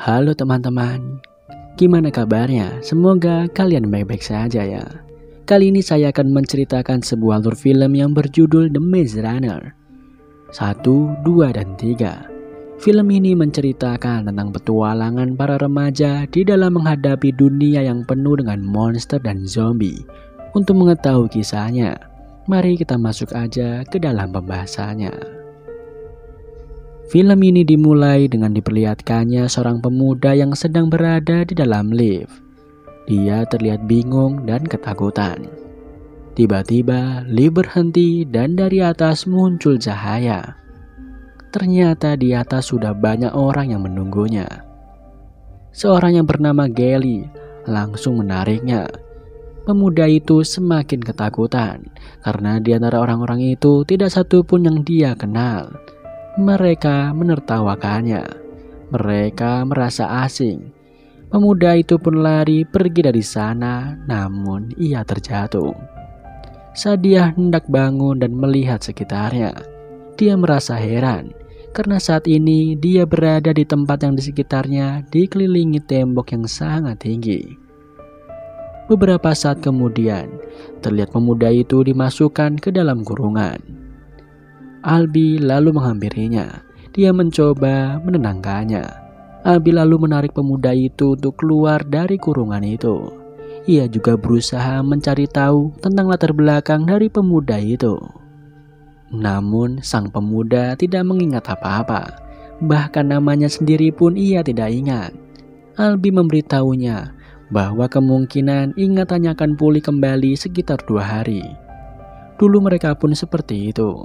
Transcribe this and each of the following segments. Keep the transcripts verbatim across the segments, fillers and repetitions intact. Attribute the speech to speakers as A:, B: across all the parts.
A: Halo teman-teman, gimana kabarnya? Semoga kalian baik-baik saja ya. Kali ini saya akan menceritakan sebuah alur film yang berjudul The Maze Runner satu, dua, dan tiga. Film ini menceritakan tentang petualangan para remaja di dalam menghadapi dunia yang penuh dengan monster dan zombie. Untuk mengetahui kisahnya, mari kita masuk aja ke dalam pembahasannya. Film ini dimulai dengan diperlihatkannya seorang pemuda yang sedang berada di dalam lift. Dia terlihat bingung dan ketakutan. Tiba-tiba lift berhenti dan dari atas muncul cahaya. Ternyata di atas sudah banyak orang yang menunggunya. Seorang yang bernama Gally langsung menariknya. Pemuda itu semakin ketakutan karena di antara orang-orang itu tidak satu pun yang dia kenal. Mereka menertawakannya. Mereka merasa asing. Pemuda itu pun lari pergi dari sana, namun ia terjatuh. Saat dia hendak bangun dan melihat sekitarnya, dia merasa heran karena saat ini dia berada di tempat yang di sekitarnya dikelilingi tembok yang sangat tinggi. Beberapa saat kemudian, terlihat pemuda itu dimasukkan ke dalam kurungan. Albi lalu menghampirinya. Dia mencoba menenangkannya. Albi lalu menarik pemuda itu untuk keluar dari kurungan itu. Ia juga berusaha mencari tahu tentang latar belakang dari pemuda itu. Namun sang pemuda tidak mengingat apa-apa. Bahkan namanya sendiri pun ia tidak ingat. Albi memberitahunya bahwa kemungkinan ingatannya akan pulih kembali sekitar dua hari. Dulu mereka pun seperti itu.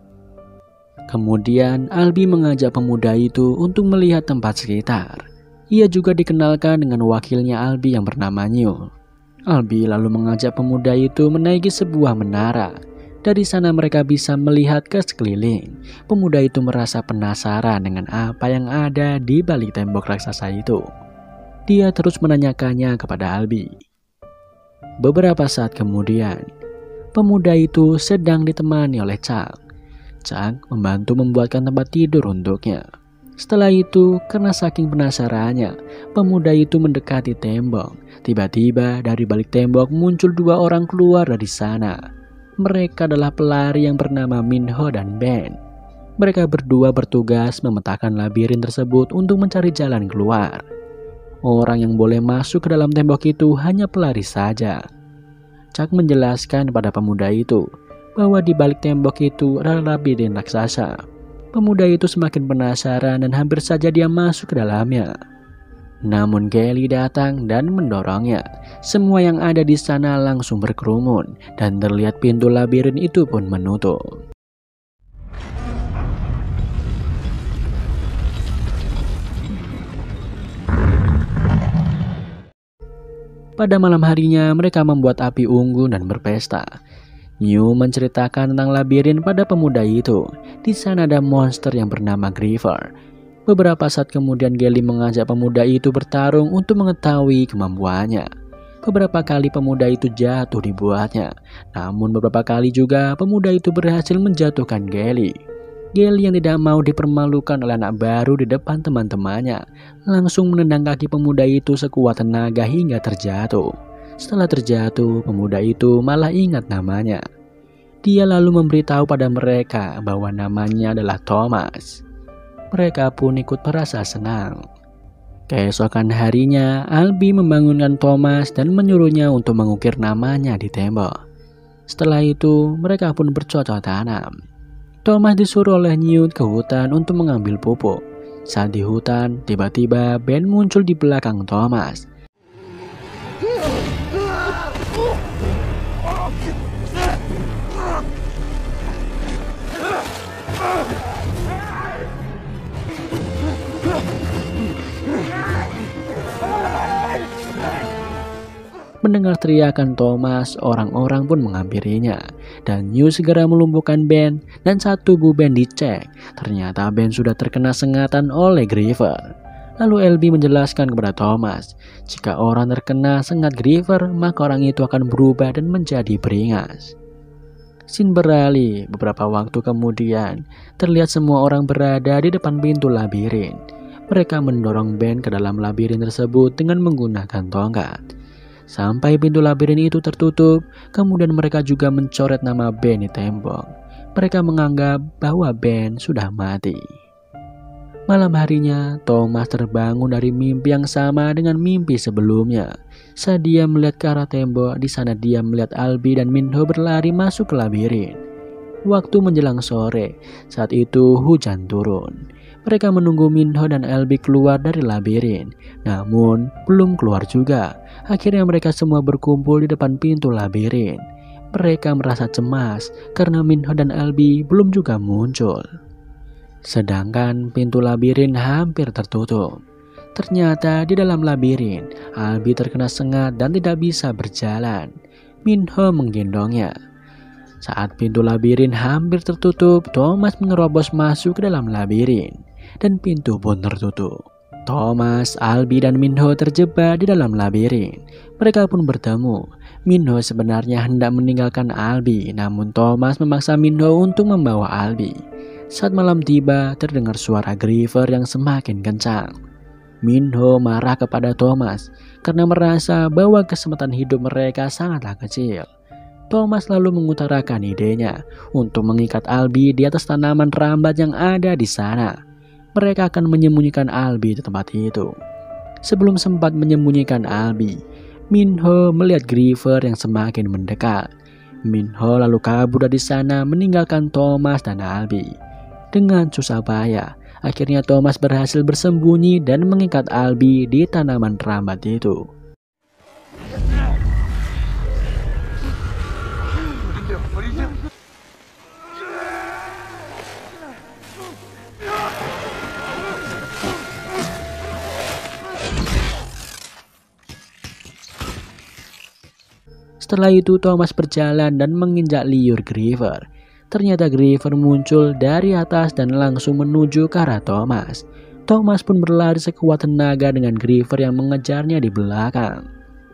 A: Kemudian Albi mengajak pemuda itu untuk melihat tempat sekitar. Ia juga dikenalkan dengan wakilnya Albi yang bernama New. Albi lalu mengajak pemuda itu menaiki sebuah menara. Dari sana mereka bisa melihat ke sekeliling. Pemuda itu merasa penasaran dengan apa yang ada di balik tembok raksasa itu. Dia terus menanyakannya kepada Albi. Beberapa saat kemudian, pemuda itu sedang ditemani oleh Chuck. Chuck membantu membuatkan tempat tidur untuknya. Setelah itu, karena saking penasarannya, pemuda itu mendekati tembok. Tiba-tiba dari balik tembok muncul dua orang keluar dari sana. Mereka adalah pelari yang bernama Minho dan Ben. Mereka berdua bertugas memetakan labirin tersebut untuk mencari jalan keluar. Orang yang boleh masuk ke dalam tembok itu hanya pelari saja. Chuck menjelaskan pada pemuda itu bahwa di balik tembok itu adalah labirin raksasa. Pemuda itu semakin penasaran dan hampir saja dia masuk ke dalamnya. Namun Gally datang dan mendorongnya. Semua yang ada di sana langsung berkerumun dan terlihat pintu labirin itu pun menutup. Pada malam harinya mereka membuat api unggun dan berpesta. New menceritakan tentang labirin pada pemuda itu. Di sana ada monster yang bernama Griever. Beberapa saat kemudian Gally mengajak pemuda itu bertarung untuk mengetahui kemampuannya. Beberapa kali pemuda itu jatuh dibuatnya. Namun beberapa kali juga pemuda itu berhasil menjatuhkan Gally. Gally yang tidak mau dipermalukan oleh anak baru di depan teman-temannya langsung menendang kaki pemuda itu sekuat tenaga hingga terjatuh. Setelah terjatuh, pemuda itu malah ingat namanya. Dia lalu memberitahu pada mereka bahwa namanya adalah Thomas. Mereka pun ikut merasa senang. Keesokan harinya, Albi membangunkan Thomas dan menyuruhnya untuk mengukir namanya di tembok. Setelah itu, mereka pun bercocok tanam. Thomas disuruh oleh Newt ke hutan untuk mengambil pupuk. Saat di hutan, tiba-tiba Ben muncul di belakang Thomas. Mendengar teriakan Thomas, orang-orang pun menghampirinya. Dan New segera melumpuhkan Ben dan saat tubuh Ben dicek, ternyata Ben sudah terkena sengatan oleh Griever. Lalu Albi menjelaskan kepada Thomas, jika orang terkena sengat Griever, maka orang itu akan berubah dan menjadi beringas. Scene beralih, beberapa waktu kemudian, terlihat semua orang berada di depan pintu labirin. Mereka mendorong Ben ke dalam labirin tersebut dengan menggunakan tongkat. Sampai pintu labirin itu tertutup, kemudian mereka juga mencoret nama Ben di tembok. Mereka menganggap bahwa Ben sudah mati. Malam harinya, Thomas terbangun dari mimpi yang sama dengan mimpi sebelumnya. Saat dia melihat ke arah tembok, di sana dia melihat Albi dan Minho berlari masuk ke labirin. Waktu menjelang sore, saat itu hujan turun. Mereka menunggu Minho dan Albi keluar dari labirin, namun belum keluar juga. Akhirnya mereka semua berkumpul di depan pintu labirin. Mereka merasa cemas karena Minho dan Albi belum juga muncul. Sedangkan pintu labirin hampir tertutup. Ternyata di dalam labirin, Albi terkena sengat dan tidak bisa berjalan. Minho menggendongnya. Saat pintu labirin hampir tertutup, Thomas menerobos masuk ke dalam labirin. Dan pintu pun tertutup. Thomas, Albi, dan Minho terjebak di dalam labirin. Mereka pun bertemu. Minho sebenarnya hendak meninggalkan Albi, namun Thomas memaksa Minho untuk membawa Albi. Saat malam tiba, terdengar suara Griever yang semakin kencang. Minho marah kepada Thomas karena merasa bahwa kesempatan hidup mereka sangatlah kecil. Thomas lalu mengutarakan idenya untuk mengikat Albi di atas tanaman rambat yang ada di sana. Mereka akan menyembunyikan Albi di tempat itu. Sebelum sempat menyembunyikan Albi, Minho melihat Griever yang semakin mendekat. Minho lalu kabur dari sana meninggalkan Thomas dan Albi. Dengan susah payah, akhirnya Thomas berhasil bersembunyi dan mengikat Albi di tanaman rambat itu. Setelah itu Thomas berjalan dan menginjak liur Griever. Ternyata Griever muncul dari atas dan langsung menuju ke arah Thomas. Thomas pun berlari sekuat tenaga dengan Griever yang mengejarnya di belakang.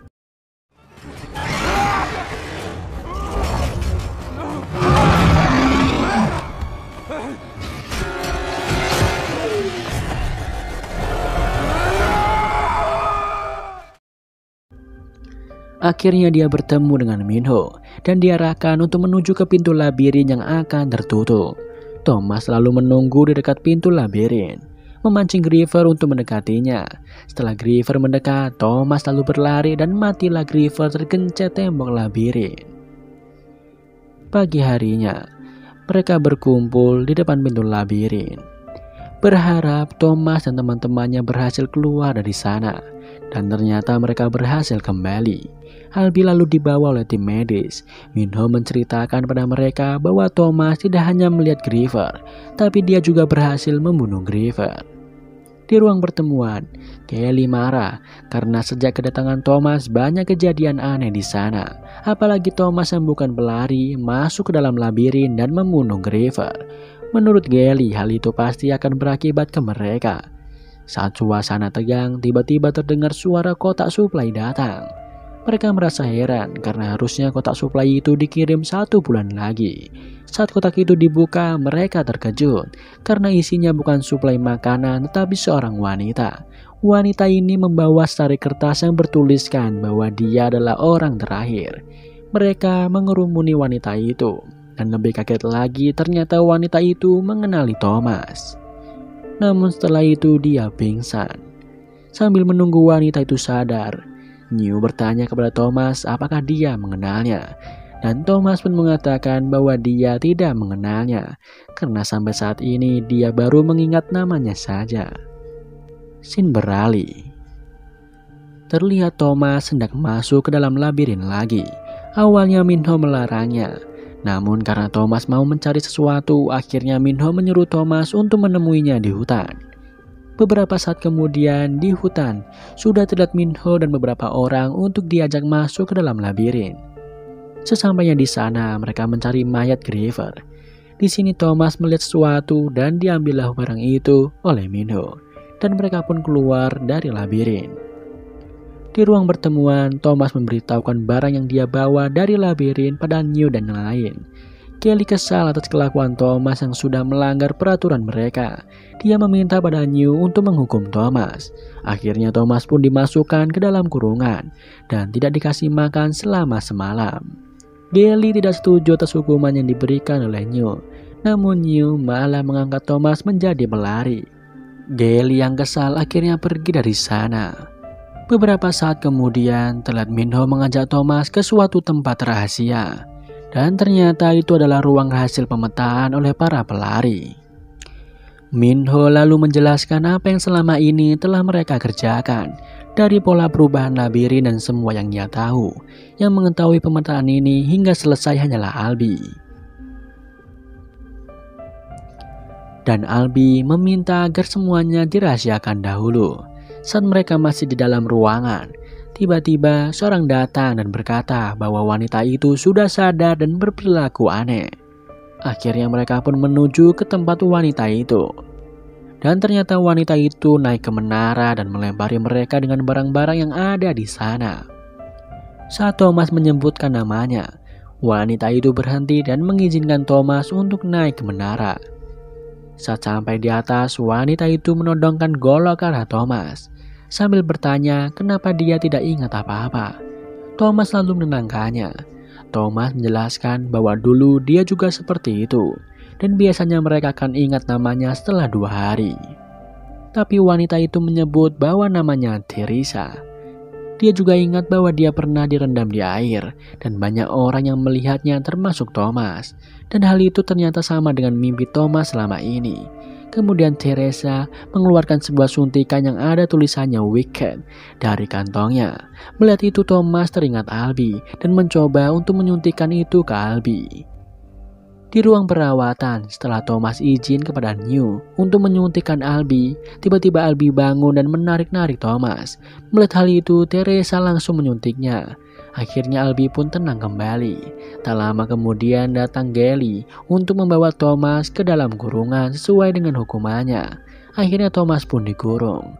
A: Akhirnya dia bertemu dengan Minho dan diarahkan untuk menuju ke pintu labirin yang akan tertutup. Thomas lalu menunggu di dekat pintu labirin, memancing Griever untuk mendekatinya. Setelah Griever mendekat, Thomas lalu berlari dan matilah Griever tergencet tembok labirin. Pagi harinya, mereka berkumpul di depan pintu labirin, berharap Thomas dan teman-temannya berhasil keluar dari sana. Dan ternyata mereka berhasil kembali. Albi lalu dibawa oleh tim medis. Minho menceritakan pada mereka bahwa Thomas tidak hanya melihat Griever, tapi dia juga berhasil membunuh Griever. Di ruang pertemuan, Kelly marah karena sejak kedatangan Thomas banyak kejadian aneh di sana. Apalagi Thomas yang bukan pelari masuk ke dalam labirin dan membunuh Griever. Menurut Kelly, hal itu pasti akan berakibat ke mereka. Saat suasana tegang, tiba-tiba terdengar suara kotak suplai datang. Mereka merasa heran karena harusnya kotak suplai itu dikirim satu bulan lagi. Saat kotak itu dibuka, mereka terkejut karena isinya bukan suplai makanan tetapi seorang wanita. Wanita ini membawa secari kertas yang bertuliskan bahwa dia adalah orang terakhir. Mereka mengerumuni wanita itu dan lebih kaget lagi ternyata wanita itu mengenali Thomas. Namun setelah itu dia pingsan. Sambil menunggu wanita itu sadar, New bertanya kepada Thomas apakah dia mengenalnya. Dan Thomas pun mengatakan bahwa dia tidak mengenalnya karena sampai saat ini dia baru mengingat namanya saja. Scene beralih. Terlihat Thomas hendak masuk ke dalam labirin lagi. Awalnya Minho melarangnya. Namun karena Thomas mau mencari sesuatu, akhirnya Minho menyuruh Thomas untuk menemuinya di hutan. Beberapa saat kemudian di hutan, sudah terlihat Minho dan beberapa orang untuk diajak masuk ke dalam labirin. Sesampainya di sana, mereka mencari mayat Griever. Di sini Thomas melihat sesuatu dan diambillah barang itu oleh Minho. Dan mereka pun keluar dari labirin. Di ruang pertemuan, Thomas memberitahukan barang yang dia bawa dari labirin pada New dan yang lain. Kelly kesal atas kelakuan Thomas yang sudah melanggar peraturan mereka. Dia meminta pada New untuk menghukum Thomas. Akhirnya Thomas pun dimasukkan ke dalam kurungan dan tidak dikasih makan selama semalam. Kelly tidak setuju atas hukuman yang diberikan oleh New. Namun New malah mengangkat Thomas menjadi pelari. Kelly yang kesal akhirnya pergi dari sana. Beberapa saat kemudian terlihat Minho mengajak Thomas ke suatu tempat rahasia. Dan ternyata itu adalah ruang hasil pemetaan oleh para pelari. Minho lalu menjelaskan apa yang selama ini telah mereka kerjakan. Dari pola perubahan labirin dan semua yang ia tahu. Yang mengetahui pemetaan ini hingga selesai hanyalah Albi. Dan Albi meminta agar semuanya dirahasiakan dahulu. Saat mereka masih di dalam ruangan, tiba-tiba seorang datang dan berkata bahwa wanita itu sudah sadar dan berperilaku aneh. Akhirnya mereka pun menuju ke tempat wanita itu. Dan ternyata wanita itu naik ke menara dan melempari mereka dengan barang-barang yang ada di sana. Saat Thomas menyebutkan namanya, wanita itu berhenti dan mengizinkan Thomas untuk naik ke menara. Saat sampai di atas, wanita itu menodongkan golok ke arah Thomas sambil bertanya kenapa dia tidak ingat apa-apa. Thomas lalu menenangkannya. Thomas menjelaskan bahwa dulu dia juga seperti itu dan biasanya mereka akan ingat namanya setelah dua hari. Tapi wanita itu menyebut bahwa namanya Teresa. Dia juga ingat bahwa dia pernah direndam di air dan banyak orang yang melihatnya termasuk Thomas. Dan hal itu ternyata sama dengan mimpi Thomas selama ini. Kemudian Teresa mengeluarkan sebuah suntikan yang ada tulisannya Wicked dari kantongnya. Melihat itu Thomas teringat Albi dan mencoba untuk menyuntikkan itu ke Albi. Di ruang perawatan, setelah Thomas izin kepada New untuk menyuntikkan Albi, tiba-tiba Albi bangun dan menarik-narik Thomas. Melihat hal itu, Teresa langsung menyuntiknya. Akhirnya Albi pun tenang kembali. Tak lama kemudian datang Kelly untuk membawa Thomas ke dalam kurungan sesuai dengan hukumannya. Akhirnya Thomas pun dikurung.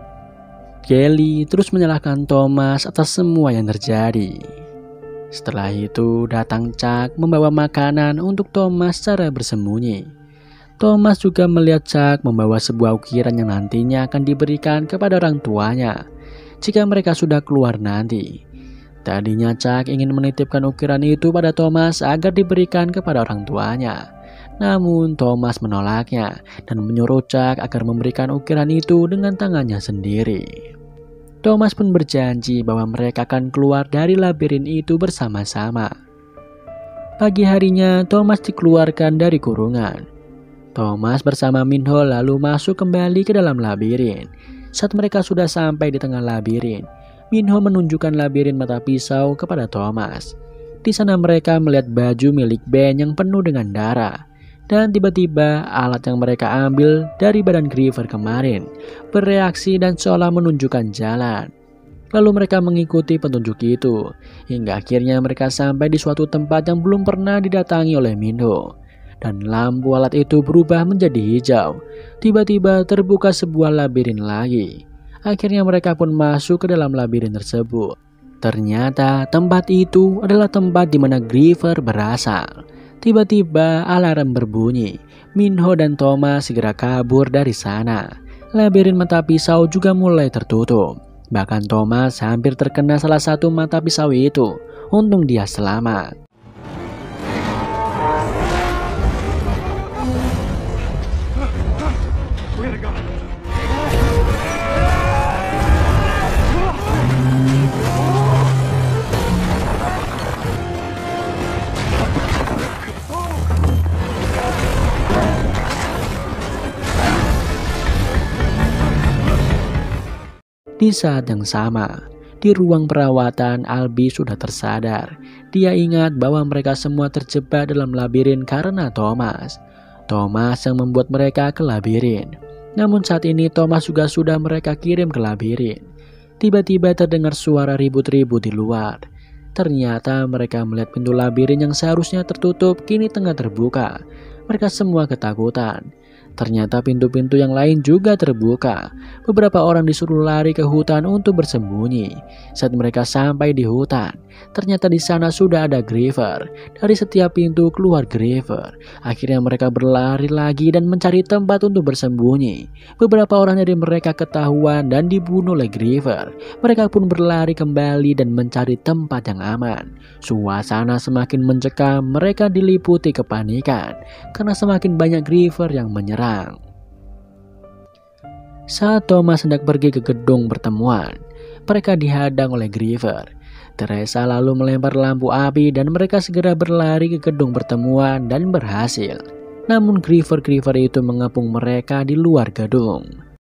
A: Kelly terus menyalahkan Thomas atas semua yang terjadi. Setelah itu datang Chuck membawa makanan untuk Thomas secara bersembunyi. Thomas juga melihat Chuck membawa sebuah ukiran yang nantinya akan diberikan kepada orang tuanya jika mereka sudah keluar nanti. Tadinya Chuck ingin menitipkan ukiran itu pada Thomas agar diberikan kepada orang tuanya. Namun Thomas menolaknya dan menyuruh Chuck agar memberikan ukiran itu dengan tangannya sendiri. Thomas pun berjanji bahwa mereka akan keluar dari labirin itu bersama-sama. Pagi harinya Thomas dikeluarkan dari kurungan. Thomas bersama Minho lalu masuk kembali ke dalam labirin. Saat mereka sudah sampai di tengah labirin, Minho menunjukkan labirin mata pisau kepada Thomas. Di sana mereka melihat baju milik Ben yang penuh dengan darah. Dan tiba-tiba alat yang mereka ambil dari badan Griever kemarin bereaksi dan seolah menunjukkan jalan. Lalu mereka mengikuti petunjuk itu hingga akhirnya mereka sampai di suatu tempat yang belum pernah didatangi oleh Minho. Dan lampu alat itu berubah menjadi hijau. Tiba-tiba terbuka sebuah labirin lagi. Akhirnya mereka pun masuk ke dalam labirin tersebut. Ternyata tempat itu adalah tempat di mana Griever berasal. Tiba-tiba alarm berbunyi. Minho dan Thomas segera kabur dari sana. Labirin mata pisau juga mulai tertutup. Bahkan Thomas hampir terkena salah satu mata pisau itu. Untung dia selamat. Di saat yang sama, di ruang perawatan Albi sudah tersadar. Dia ingat bahwa mereka semua terjebak dalam labirin karena Thomas. Thomas yang membuat mereka ke labirin. Namun saat ini Thomas juga sudah mereka kirim ke labirin. Tiba-tiba terdengar suara ribut-ribut di luar. Ternyata mereka melihat pintu labirin yang seharusnya tertutup kini tengah terbuka. Mereka semua ketakutan. Ternyata pintu-pintu yang lain juga terbuka. Beberapa orang disuruh lari ke hutan untuk bersembunyi. Saat mereka sampai di hutan, ternyata di sana sudah ada Griever. Dari setiap pintu keluar Griever. Akhirnya mereka berlari lagi dan mencari tempat untuk bersembunyi. Beberapa orang dari mereka ketahuan dan dibunuh oleh Griever. Mereka pun berlari kembali dan mencari tempat yang aman. Suasana semakin mencekam, mereka diliputi kepanikan karena semakin banyak Griever yang menyerang. Saat Thomas hendak pergi ke gedung pertemuan, mereka dihadang oleh Griever. Teresa lalu melempar lampu api dan mereka segera berlari ke gedung pertemuan dan berhasil. Namun Griever-Griever itu mengepung mereka di luar gedung.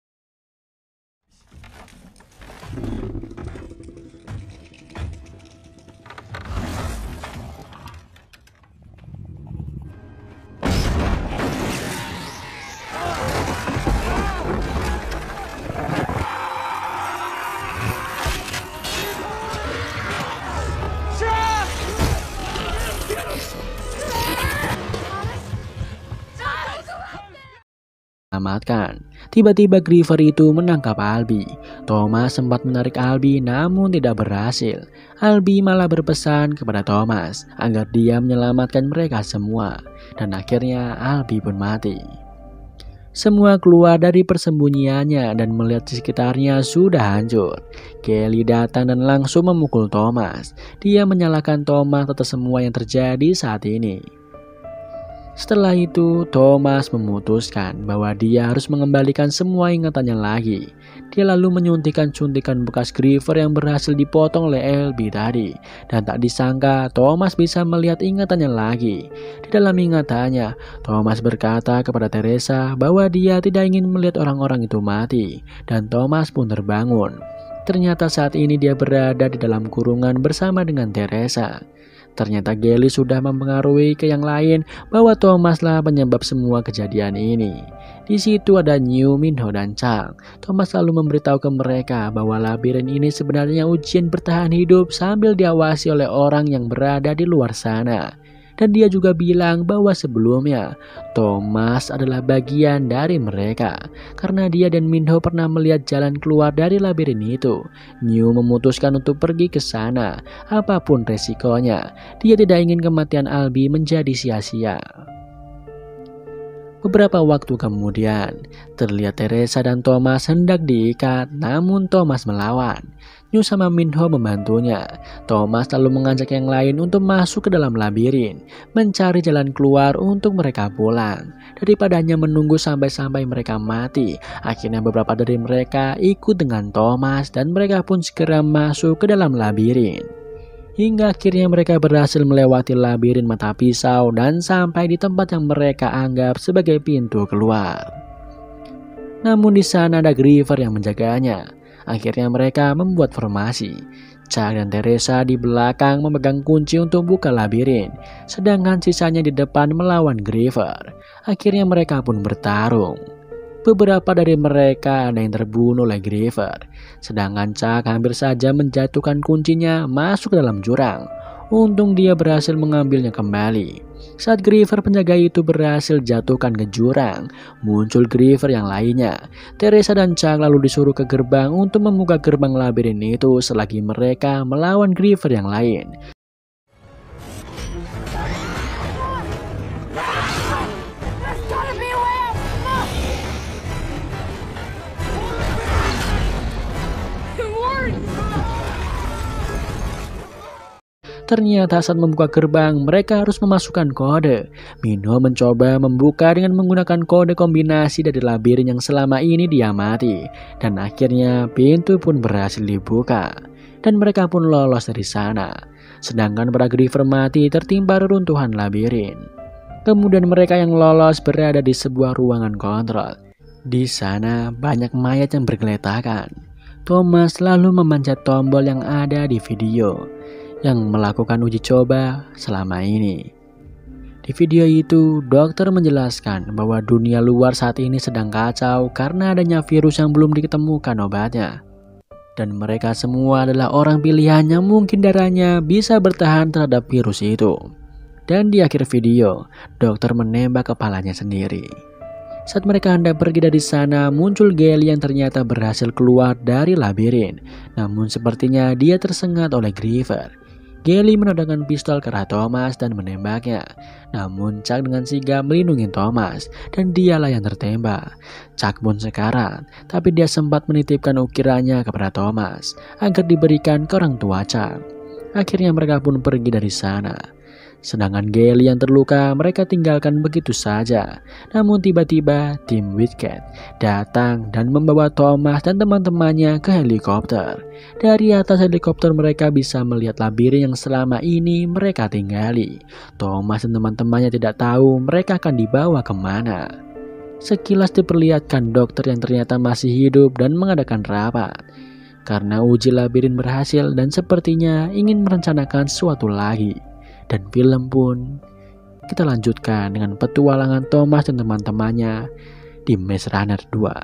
A: Selamatkan. Tiba-tiba Griever itu menangkap Albi. Thomas sempat menarik Albi namun tidak berhasil. Albi malah berpesan kepada Thomas agar dia menyelamatkan mereka semua. Dan akhirnya Albi pun mati. Semua keluar dari persembunyiannya dan melihat di sekitarnya sudah hancur. Kelly datang dan langsung memukul Thomas. Dia menyalahkan Thomas atas semua yang terjadi saat ini. Setelah itu, Thomas memutuskan bahwa dia harus mengembalikan semua ingatannya lagi. Dia lalu menyuntikkan suntikan bekas Griever yang berhasil dipotong oleh Albi tadi. Dan tak disangka, Thomas bisa melihat ingatannya lagi. Di dalam ingatannya, Thomas berkata kepada Teresa bahwa dia tidak ingin melihat orang-orang itu mati. Dan Thomas pun terbangun. Ternyata saat ini dia berada di dalam kurungan bersama dengan Teresa. Ternyata Kelly sudah mempengaruhi ke yang lain bahwa Thomaslah penyebab semua kejadian ini. Di situ ada New, Minho, dan Chang. Thomas lalu memberitahu ke mereka bahwa labirin ini sebenarnya ujian bertahan hidup sambil diawasi oleh orang yang berada di luar sana. Dan dia juga bilang bahwa sebelumnya Thomas adalah bagian dari mereka. Karena dia dan Minho pernah melihat jalan keluar dari labirin itu. New memutuskan untuk pergi ke sana, apapun resikonya. Dia tidak ingin kematian Albi menjadi sia-sia. Beberapa waktu kemudian, terlihat Teresa dan Thomas hendak diikat, namun Thomas melawan. New sama Minho membantunya. Thomas lalu mengajak yang lain untuk masuk ke dalam labirin, mencari jalan keluar untuk mereka pulang. Daripada hanya menunggu sampai-sampai mereka mati, akhirnya beberapa dari mereka ikut dengan Thomas dan mereka pun segera masuk ke dalam labirin. Hingga akhirnya mereka berhasil melewati labirin mata pisau dan sampai di tempat yang mereka anggap sebagai pintu keluar. Namun di sana ada Griever yang menjaganya. Akhirnya mereka membuat formasi. Chuck dan Teresa di belakang memegang kunci untuk buka labirin, sedangkan sisanya di depan melawan Griever. Akhirnya mereka pun bertarung. Beberapa dari mereka ada yang terbunuh oleh Griever, sedangkan Chuck hampir saja menjatuhkan kuncinya masuk ke dalam jurang. Untung dia berhasil mengambilnya kembali. Saat Griever penjaga itu berhasil jatuhkan ke jurang, muncul Griever yang lainnya. Teresa dan Chuck lalu disuruh ke gerbang untuk membuka gerbang labirin itu selagi mereka melawan Griever yang lain. Ternyata saat membuka gerbang, mereka harus memasukkan kode. Minho mencoba membuka dengan menggunakan kode kombinasi dari labirin yang selama ini diamati. Dan akhirnya pintu pun berhasil dibuka. Dan mereka pun lolos dari sana. Sedangkan para Griever mati tertimpa reruntuhan labirin. Kemudian mereka yang lolos berada di sebuah ruangan kontrol. Di sana banyak mayat yang bergeletakan. Thomas lalu memanjat tombol yang ada di video yang melakukan uji coba selama ini. Di video itu, dokter menjelaskan bahwa dunia luar saat ini sedang kacau karena adanya virus yang belum ditemukan obatnya. Dan mereka semua adalah orang pilihan yang mungkin darahnya bisa bertahan terhadap virus itu. Dan di akhir video, dokter menembak kepalanya sendiri. Saat mereka hendak pergi dari sana, muncul Gally yang ternyata berhasil keluar dari labirin. Namun sepertinya dia tersengat oleh Griever. Gally menodongkan pistol ke arah Thomas dan menembaknya. Namun Chuck dengan sigap melindungi Thomas dan dialah yang tertembak. Chuck pun sekarat, tapi dia sempat menitipkan ukirannya kepada Thomas agar diberikan ke orang tua Chuck. Akhirnya mereka pun pergi dari sana. Sedangkan Gally yang terluka mereka tinggalkan begitu saja. Namun tiba-tiba tim Witcat datang dan membawa Thomas dan teman-temannya ke helikopter. Dari atas helikopter mereka bisa melihat labirin yang selama ini mereka tinggali. Thomas dan teman-temannya tidak tahu mereka akan dibawa kemana. Sekilas diperlihatkan dokter yang ternyata masih hidup dan mengadakan rapat. Karena uji labirin berhasil dan sepertinya ingin merencanakan sesuatu lagi. Dan film pun kita lanjutkan dengan petualangan Thomas dan teman-temannya di Maze Runner dua.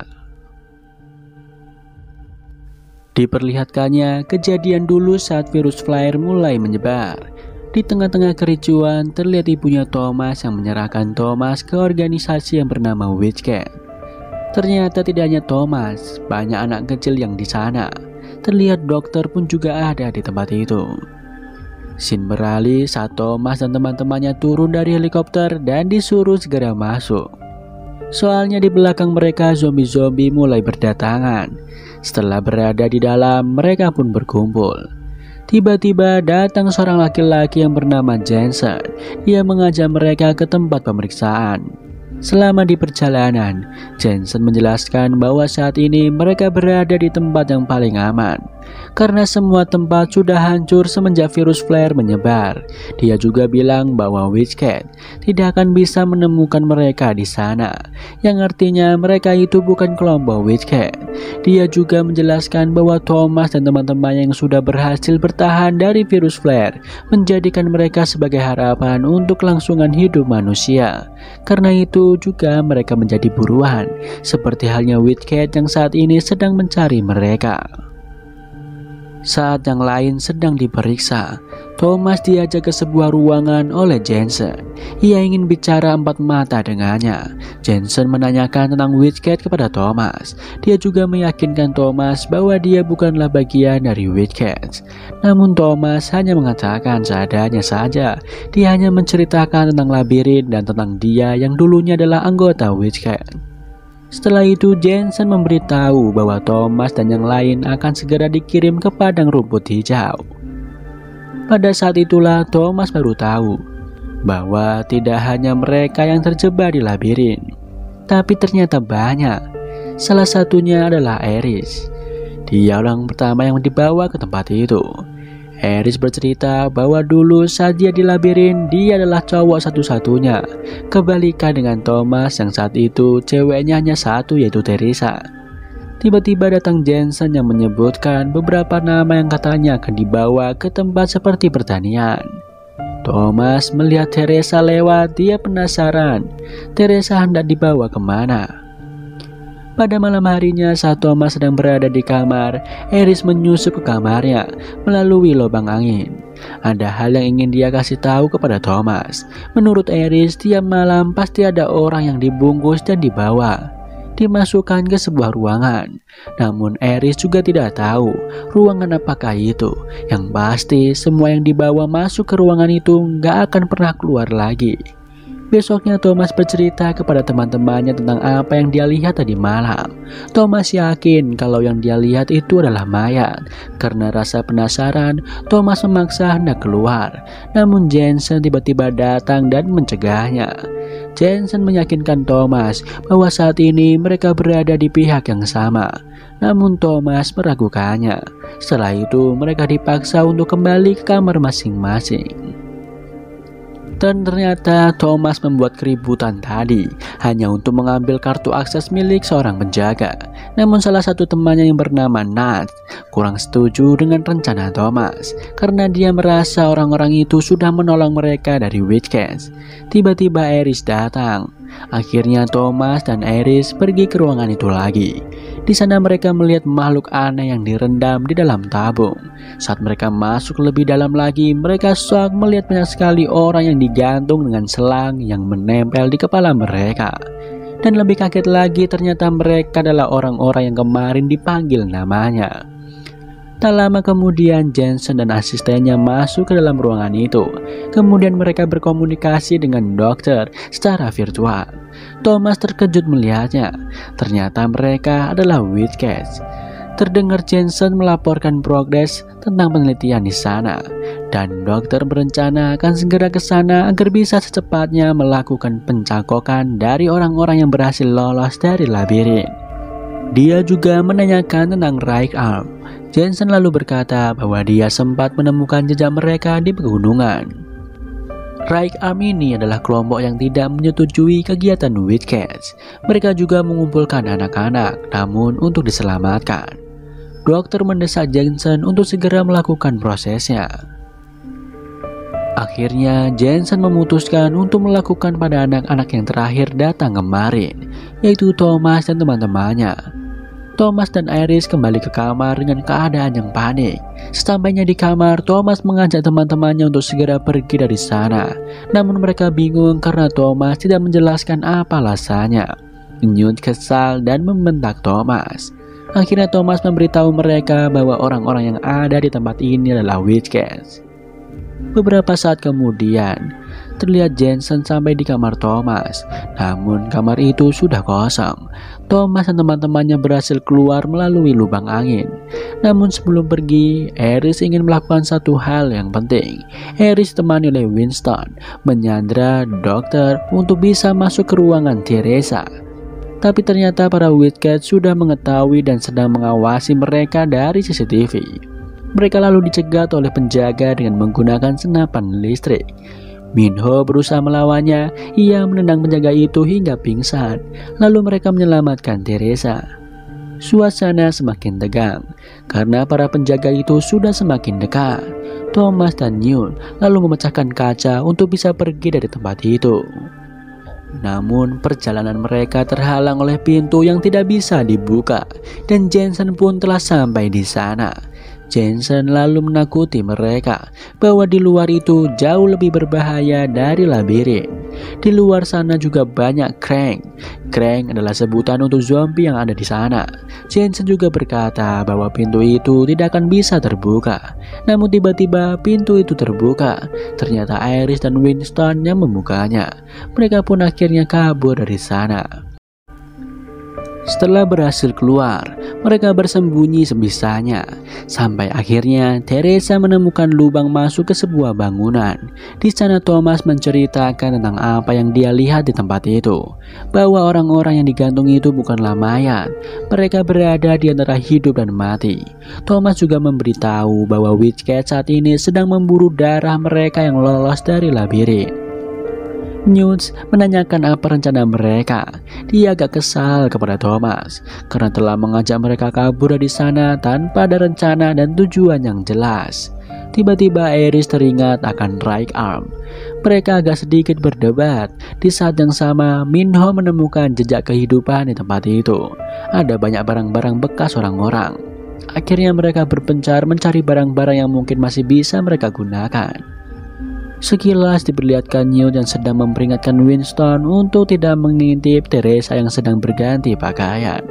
A: Diperlihatkannya kejadian dulu saat virus flyer mulai menyebar. Di tengah-tengah kericuan terlihat ibunya Thomas yang menyerahkan Thomas ke organisasi yang bernama Witchcat. Ternyata tidak hanya Thomas, banyak anak kecil yang di sana. Terlihat dokter pun juga ada di tempat itu. Scene beralih saat Thomas dan teman-temannya turun dari helikopter dan disuruh segera masuk. Soalnya di belakang mereka zombie-zombie mulai berdatangan. Setelah berada di dalam, mereka pun berkumpul. Tiba-tiba datang seorang laki-laki yang bernama Jensen. Dia mengajak mereka ke tempat pemeriksaan. Selama di perjalanan, Jensen menjelaskan bahwa saat ini mereka berada di tempat yang paling aman. Karena semua tempat sudah hancur semenjak virus flare menyebar. Dia juga bilang bahwa Witchcat tidak akan bisa menemukan mereka di sana, yang artinya mereka itu bukan kelompok Witchcat. Dia juga menjelaskan bahwa Thomas dan teman-temannya yang sudah berhasil bertahan dari virus flare menjadikan mereka sebagai harapan untuk kelangsungan hidup manusia. Karena itu juga mereka menjadi buruan, seperti halnya Witchcat yang saat ini sedang mencari mereka. Saat yang lain sedang diperiksa, Thomas diajak ke sebuah ruangan oleh Jensen. Ia ingin bicara empat mata dengannya. Jensen menanyakan tentang Witchcat kepada Thomas. Dia juga meyakinkan Thomas bahwa dia bukanlah bagian dari Witchcat. Namun Thomas hanya mengatakan seadanya saja. Dia hanya menceritakan tentang labirin dan tentang dia yang dulunya adalah anggota Witchcat. Setelah itu Jensen memberitahu bahwa Thomas dan yang lain akan segera dikirim ke padang rumput hijau. Pada saat itulah Thomas baru tahu bahwa tidak hanya mereka yang terjebak di labirin, tapi ternyata banyak. Salah satunya adalah Iris. Dia orang pertama yang dibawa ke tempat itu. Iris bercerita bahwa dulu saat dia di labirin, dia adalah cowok satu-satunya. Kebalikan dengan Thomas yang saat itu ceweknya hanya satu, yaitu Teresa. Tiba-tiba datang Jensen yang menyebutkan beberapa nama yang katanya akan dibawa ke tempat seperti pertanian. Thomas melihat Teresa lewat, dia penasaran. Teresa hendak dibawa kemana? Pada malam harinya saat Thomas sedang berada di kamar, Iris menyusup ke kamarnya melalui lubang angin. Ada hal yang ingin dia kasih tahu kepada Thomas. Menurut Iris, tiap malam pasti ada orang yang dibungkus dan dibawa, dimasukkan ke sebuah ruangan. Namun Iris juga tidak tahu ruangan apakah itu. Yang pasti semua yang dibawa masuk ke ruangan itu nggak akan pernah keluar lagi. Besoknya Thomas bercerita kepada teman-temannya tentang apa yang dia lihat tadi malam. Thomas yakin kalau yang dia lihat itu adalah mayat. Karena rasa penasaran, Thomas memaksa hendak keluar. Namun Jensen tiba-tiba datang dan mencegahnya. Jensen meyakinkan Thomas bahwa saat ini mereka berada di pihak yang sama. Namun Thomas meragukannya. Setelah itu mereka dipaksa untuk kembali ke kamar masing-masing. Dan ternyata Thomas membuat keributan tadi hanya untuk mengambil kartu akses milik seorang penjaga. Namun salah satu temannya yang bernama Nat kurang setuju dengan rencana Thomas karena dia merasa orang-orang itu sudah menolong mereka dari Witchcat. Tiba-tiba Iris datang. Akhirnya Thomas dan Iris pergi ke ruangan itu lagi. Di sana mereka melihat makhluk aneh yang direndam di dalam tabung. Saat mereka masuk lebih dalam lagi, mereka shock melihat banyak sekali orang yang digantung dengan selang yang menempel di kepala mereka. Dan lebih kaget lagi, ternyata mereka adalah orang-orang yang kemarin dipanggil namanya. Tak lama kemudian Jensen dan asistennya masuk ke dalam ruangan itu. Kemudian mereka berkomunikasi dengan dokter secara virtual. Thomas terkejut melihatnya. Ternyata mereka adalah Witches. Terdengar Jensen melaporkan progres tentang penelitian di sana, dan dokter berencana akan segera ke sana agar bisa secepatnya melakukan pencakokan dari orang-orang yang berhasil lolos dari labirin. Dia juga menanyakan tentang Right Arm. Jensen lalu berkata bahwa dia sempat menemukan jejak mereka di pegunungan. Right Arm ini adalah kelompok yang tidak menyetujui kegiatan Witches. Mereka juga mengumpulkan anak-anak, namun untuk diselamatkan. Dokter mendesak Jensen untuk segera melakukan prosesnya. Akhirnya Jensen memutuskan untuk melakukan pada anak-anak yang terakhir datang kemarin, yaitu Thomas dan teman-temannya. Thomas dan Iris kembali ke kamar dengan keadaan yang panik. Sesampainya di kamar, Thomas mengajak teman-temannya untuk segera pergi dari sana. Namun mereka bingung karena Thomas tidak menjelaskan apa alasannya. Newt kesal dan membentak Thomas. Akhirnya Thomas memberitahu mereka bahwa orang-orang yang ada di tempat ini adalah Witches. Beberapa saat kemudian, terlihat Jensen sampai di kamar Thomas. Namun kamar itu sudah kosong. Thomas dan teman-temannya berhasil keluar melalui lubang angin. Namun sebelum pergi, Iris ingin melakukan satu hal yang penting. Iris ditemani oleh Winston menyandra dokter untuk bisa masuk ke ruangan Teresa. Tapi ternyata para Witches sudah mengetahui dan sedang mengawasi mereka dari C C T V. Mereka lalu dicegat oleh penjaga dengan menggunakan senapan listrik. Minho berusaha melawannya. Ia menendang penjaga itu hingga pingsan. Lalu mereka menyelamatkan Teresa. Suasana semakin tegang karena para penjaga itu sudah semakin dekat. Thomas dan Newt lalu memecahkan kaca untuk bisa pergi dari tempat itu. Namun perjalanan mereka terhalang oleh pintu yang tidak bisa dibuka, dan Jensen pun telah sampai di sana. Jensen lalu menakuti mereka bahwa di luar itu jauh lebih berbahaya dari labirin. Di luar sana juga banyak Krang. Krang adalah sebutan untuk zombie yang ada di sana. Jensen juga berkata bahwa pintu itu tidak akan bisa terbuka. Namun tiba-tiba pintu itu terbuka. Ternyata Iris dan Winston yang membukanya. Mereka pun akhirnya kabur dari sana. Setelah berhasil keluar, mereka bersembunyi sebisanya. Sampai akhirnya Teresa menemukan lubang masuk ke sebuah bangunan. Di sana Thomas menceritakan tentang apa yang dia lihat di tempat itu. Bahwa orang-orang yang digantung itu bukanlah mayat. Mereka berada di antara hidup dan mati. Thomas juga memberitahu bahwa Witches saat ini sedang memburu darah mereka yang lolos dari labirin. Newt menanyakan apa rencana mereka. Dia agak kesal kepada Thomas karena telah mengajak mereka kabur dari sana tanpa ada rencana dan tujuan yang jelas. Tiba-tiba Iris teringat akan Right Arm. Mereka agak sedikit berdebat. Di saat yang sama, Minho menemukan jejak kehidupan di tempat itu. Ada banyak barang-barang bekas orang-orang. Akhirnya mereka berpencar mencari barang-barang yang mungkin masih bisa mereka gunakan. Sekilas diperlihatkan Newt yang sedang memperingatkan Winston untuk tidak mengintip Teresa yang sedang berganti pakaian.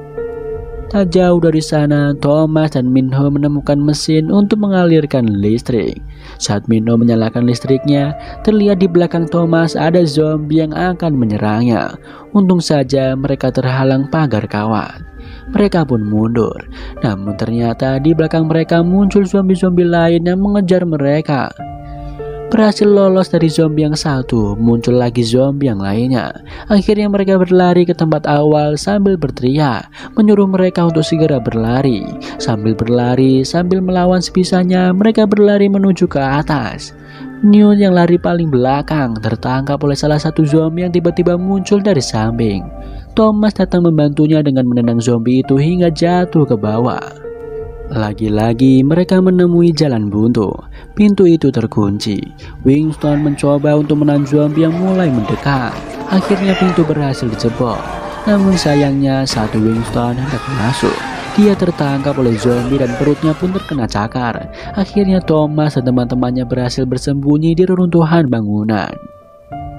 A: Tak jauh dari sana, Thomas dan Minho menemukan mesin untuk mengalirkan listrik. Saat Minho menyalakan listriknya, terlihat di belakang Thomas ada zombie yang akan menyerangnya. Untung saja mereka terhalang pagar kawat. Mereka pun mundur. Namun ternyata di belakang mereka muncul zombie-zombie lain yang mengejar mereka. Berhasil lolos dari zombie yang satu, muncul lagi zombie yang lainnya. Akhirnya mereka berlari ke tempat awal sambil berteriak, menyuruh mereka untuk segera berlari. Sambil berlari, sambil melawan sebisanya, mereka berlari menuju ke atas. Newt yang lari paling belakang tertangkap oleh salah satu zombie yang tiba-tiba muncul dari samping. Thomas datang membantunya dengan menendang zombie itu hingga jatuh ke bawah. Lagi-lagi mereka menemui jalan buntu. Pintu itu terkunci. Winston mencoba untuk menahan zombie yang mulai mendekat. Akhirnya pintu berhasil dijebol. Namun sayangnya saat Winston hendak masuk, dia tertangkap oleh zombie dan perutnya pun terkena cakar. Akhirnya Thomas dan teman-temannya berhasil bersembunyi di reruntuhan bangunan.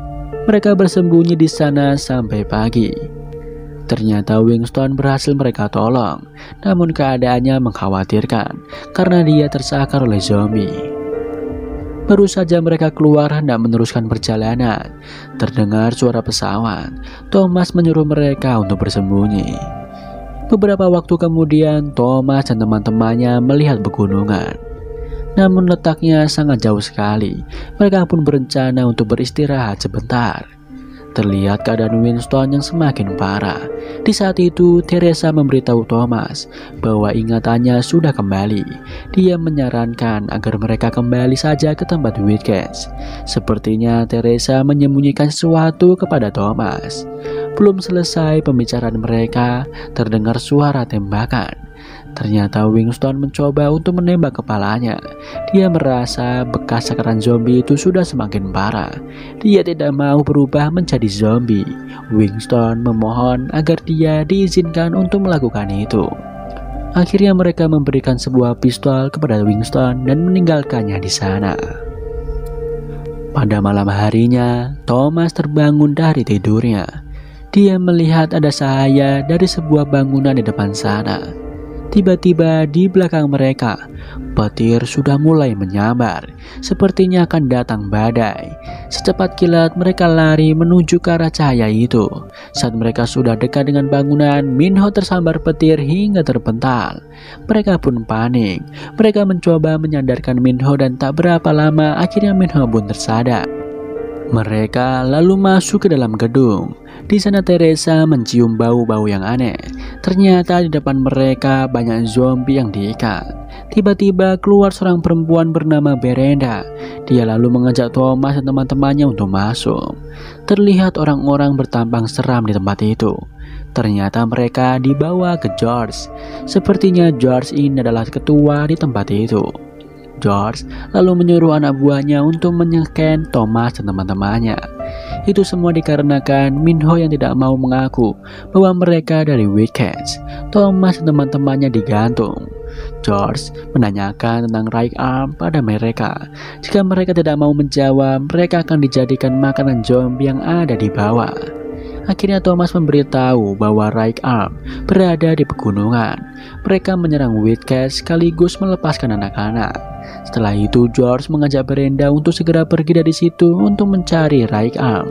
A: Mereka bersembunyi di sana sampai pagi. Ternyata Winston berhasil mereka tolong, namun keadaannya mengkhawatirkan karena dia tersakar oleh zombie. Baru saja mereka keluar hendak meneruskan perjalanan, terdengar suara pesawat. Thomas menyuruh mereka untuk bersembunyi. Beberapa waktu kemudian, Thomas dan teman-temannya melihat pegunungan. Namun letaknya sangat jauh sekali. Mereka pun berencana untuk beristirahat sebentar. Terlihat keadaan Winston yang semakin parah. Di saat itu, Teresa memberitahu Thomas bahwa ingatannya sudah kembali. Dia menyarankan agar mereka kembali saja ke tempat Whitcatch. Sepertinya Teresa menyembunyikan sesuatu kepada Thomas. Belum selesai pembicaraan mereka, terdengar suara tembakan. Ternyata Winston mencoba untuk menembak kepalanya. Dia merasa bekas sakaran zombie itu sudah semakin parah. Dia tidak mau berubah menjadi zombie. Winston memohon agar dia diizinkan untuk melakukan itu. Akhirnya mereka memberikan sebuah pistol kepada Winston dan meninggalkannya di sana. Pada malam harinya, Thomas terbangun dari tidurnya. Dia melihat ada cahaya dari sebuah bangunan di depan sana. Tiba-tiba di belakang mereka, petir sudah mulai menyambar. Sepertinya akan datang badai. Secepat kilat mereka lari menuju ke arah cahaya itu. Saat mereka sudah dekat dengan bangunan, Minho tersambar petir hingga terpental. Mereka pun panik. Mereka mencoba menyadarkan Minho dan tak berapa lama akhirnya Minho pun tersadar. Mereka lalu masuk ke dalam gedung. Di sana Teresa mencium bau-bau yang aneh. Ternyata di depan mereka banyak zombie yang diikat. Tiba-tiba keluar seorang perempuan bernama Berenda. Dia lalu mengajak Thomas dan teman-temannya untuk masuk. Terlihat orang-orang bertampang seram di tempat itu. Ternyata mereka dibawa ke George. Sepertinya George ini adalah ketua di tempat itu. George lalu menyuruh anak buahnya untuk menyeken Thomas dan teman-temannya. Itu semua dikarenakan Minho yang tidak mau mengaku bahwa mereka dari Whitcatch. Thomas dan teman-temannya digantung. George menanyakan tentang right arm pada mereka. Jika mereka tidak mau menjawab, mereka akan dijadikan makanan zombie yang ada di bawah. Akhirnya Thomas memberitahu bahwa right arm berada di pegunungan. Mereka menyerang Whitcatch sekaligus melepaskan anak-anak. Setelah itu George mengajak Brenda untuk segera pergi dari situ untuk mencari right arm.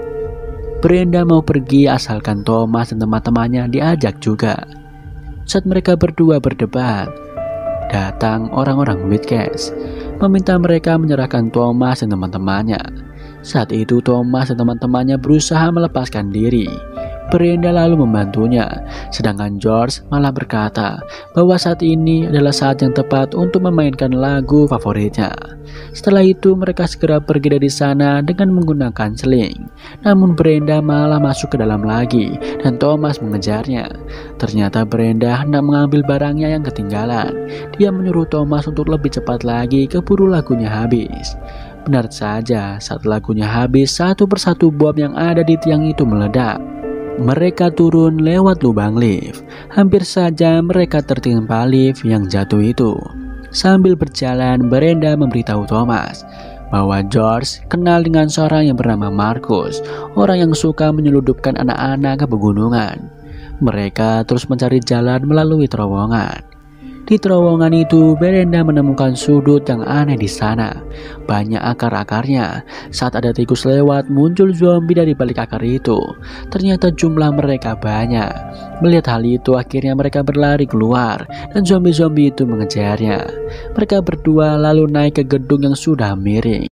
A: Brenda mau pergi asalkan Thomas dan teman-temannya diajak juga. Saat mereka berdua berdebat, datang orang-orang Whitcatch meminta mereka menyerahkan Thomas dan teman-temannya. Saat itu Thomas dan teman-temannya berusaha melepaskan diri. Brenda lalu membantunya, sedangkan George malah berkata bahwa saat ini adalah saat yang tepat untuk memainkan lagu favoritnya. Setelah itu mereka segera pergi dari sana dengan menggunakan seling. Namun Brenda malah masuk ke dalam lagi dan Thomas mengejarnya. Ternyata Brenda hendak mengambil barangnya yang ketinggalan. Dia menyuruh Thomas untuk lebih cepat lagi keburu lagunya habis. Benar saja, saat lagunya habis, satu persatu bom yang ada di tiang itu meledak. Mereka turun lewat lubang lift. Hampir saja mereka tertimpa lift yang jatuh itu. Sambil berjalan, Brenda memberitahu Thomas bahwa George kenal dengan seorang yang bernama Marcus, orang yang suka menyeludupkan anak-anak ke pegunungan. Mereka terus mencari jalan melalui terowongan. Di terowongan itu, Brenda menemukan sudut yang aneh di sana. Banyak akar-akarnya. Saat ada tikus lewat, muncul zombie dari balik akar itu. Ternyata jumlah mereka banyak. Melihat hal itu, akhirnya mereka berlari keluar dan zombie-zombie itu mengejarnya. Mereka berdua lalu naik ke gedung yang sudah miring.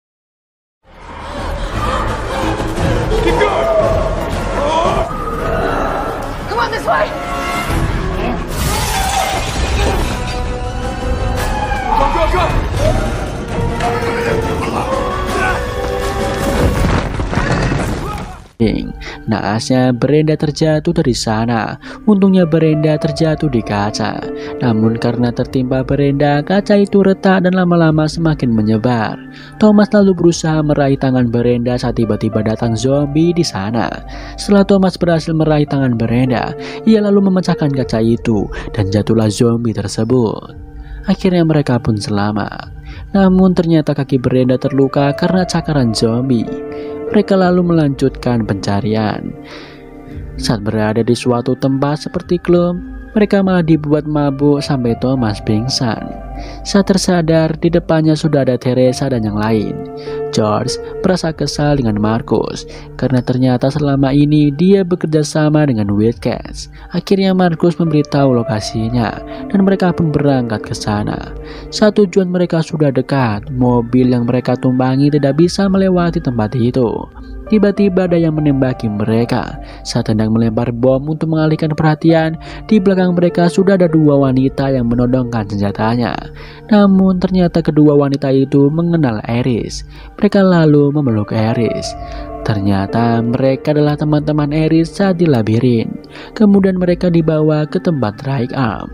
B: Come on this way! Go, go, go!
A: Naasnya Brenda terjatuh dari sana. Untungnya Brenda terjatuh di kaca. Namun karena tertimpa Brenda, kaca itu retak dan lama-lama semakin menyebar. Thomas lalu berusaha meraih tangan Brenda saat tiba-tiba datang zombie di sana. Setelah Thomas berhasil meraih tangan Brenda, ia lalu memecahkan kaca itu dan jatuhlah zombie tersebut. Akhirnya mereka pun selamat. Namun ternyata kaki Brenda terluka karena cakaran zombie. Mereka lalu melanjutkan pencarian. Saat berada di suatu tempat seperti klub, mereka malah dibuat mabuk sampai Thomas pingsan. Saat tersadar, di depannya sudah ada Teresa dan yang lain. George merasa kesal dengan Marcus karena ternyata selama ini dia bekerja sama dengan Wildcats. Akhirnya Marcus memberitahu lokasinya dan mereka pun berangkat ke sana. Saat tujuan mereka sudah dekat, mobil yang mereka tumpangi tidak bisa melewati tempat itu. Tiba-tiba ada yang menembaki mereka. Saat hendak melempar bom untuk mengalihkan perhatian, di belakang mereka sudah ada dua wanita yang menodongkan senjatanya. Namun ternyata kedua wanita itu mengenal Iris. Mereka lalu memeluk Iris. Ternyata mereka adalah teman-teman Iris saat di labirin. Kemudian mereka dibawa ke tempat Drake Arm.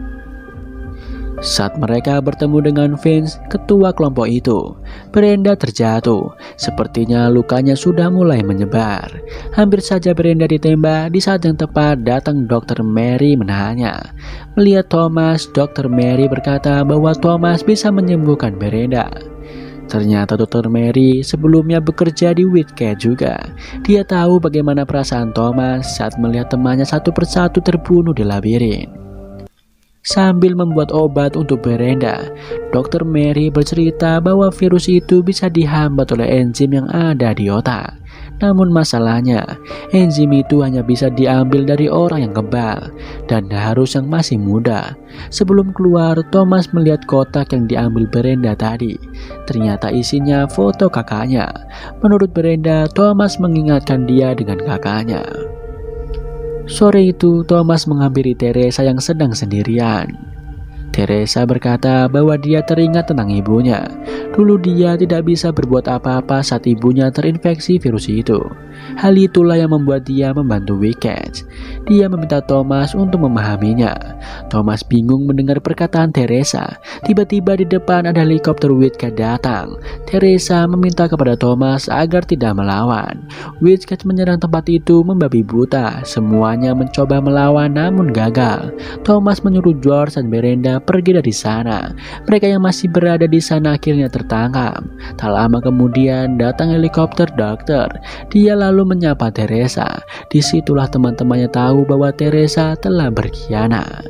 A: Saat mereka bertemu dengan Vince, ketua kelompok itu, Brenda terjatuh. Sepertinya lukanya sudah mulai menyebar. Hampir saja Brenda ditembak. Di saat yang tepat datang dokter Mary menahannya. Melihat Thomas, dokter Mary berkata bahwa Thomas bisa menyembuhkan Brenda. Ternyata dokter Mary sebelumnya bekerja di Wildcats juga. Dia tahu bagaimana perasaan Thomas saat melihat temannya satu persatu terbunuh di labirin. Sambil membuat obat untuk Brenda, dokter Mary bercerita bahwa virus itu bisa dihambat oleh enzim yang ada di otak. Namun masalahnya, enzim itu hanya bisa diambil dari orang yang kebal dan harus yang masih muda. Sebelum keluar, Thomas melihat kotak yang diambil Brenda tadi. Ternyata isinya foto kakaknya. Menurut Brenda, Thomas mengingatkan dia dengan kakaknya. Sore itu, Thomas menghampiri Teresa yang sedang sendirian. Teresa berkata bahwa dia teringat tentang ibunya. Dulu dia tidak bisa berbuat apa-apa saat ibunya terinfeksi virus itu. Hal itulah yang membuat dia membantu Wildcats. Dia meminta Thomas untuk memahaminya. Thomas bingung mendengar perkataan Teresa. Tiba-tiba di depan ada helikopter Wildcats datang. Teresa meminta kepada Thomas agar tidak melawan. Wildcats menyerang tempat itu membabi buta. Semuanya mencoba melawan namun gagal. Thomas menyuruh George dan Brenda pergi dari sana. Mereka yang masih berada di sana akhirnya tertangkap. Tak lama kemudian datang helikopter dokter. Dia lalu menyapa Teresa. Disitulah teman-temannya tahu bahwa Teresa telah berkhianat.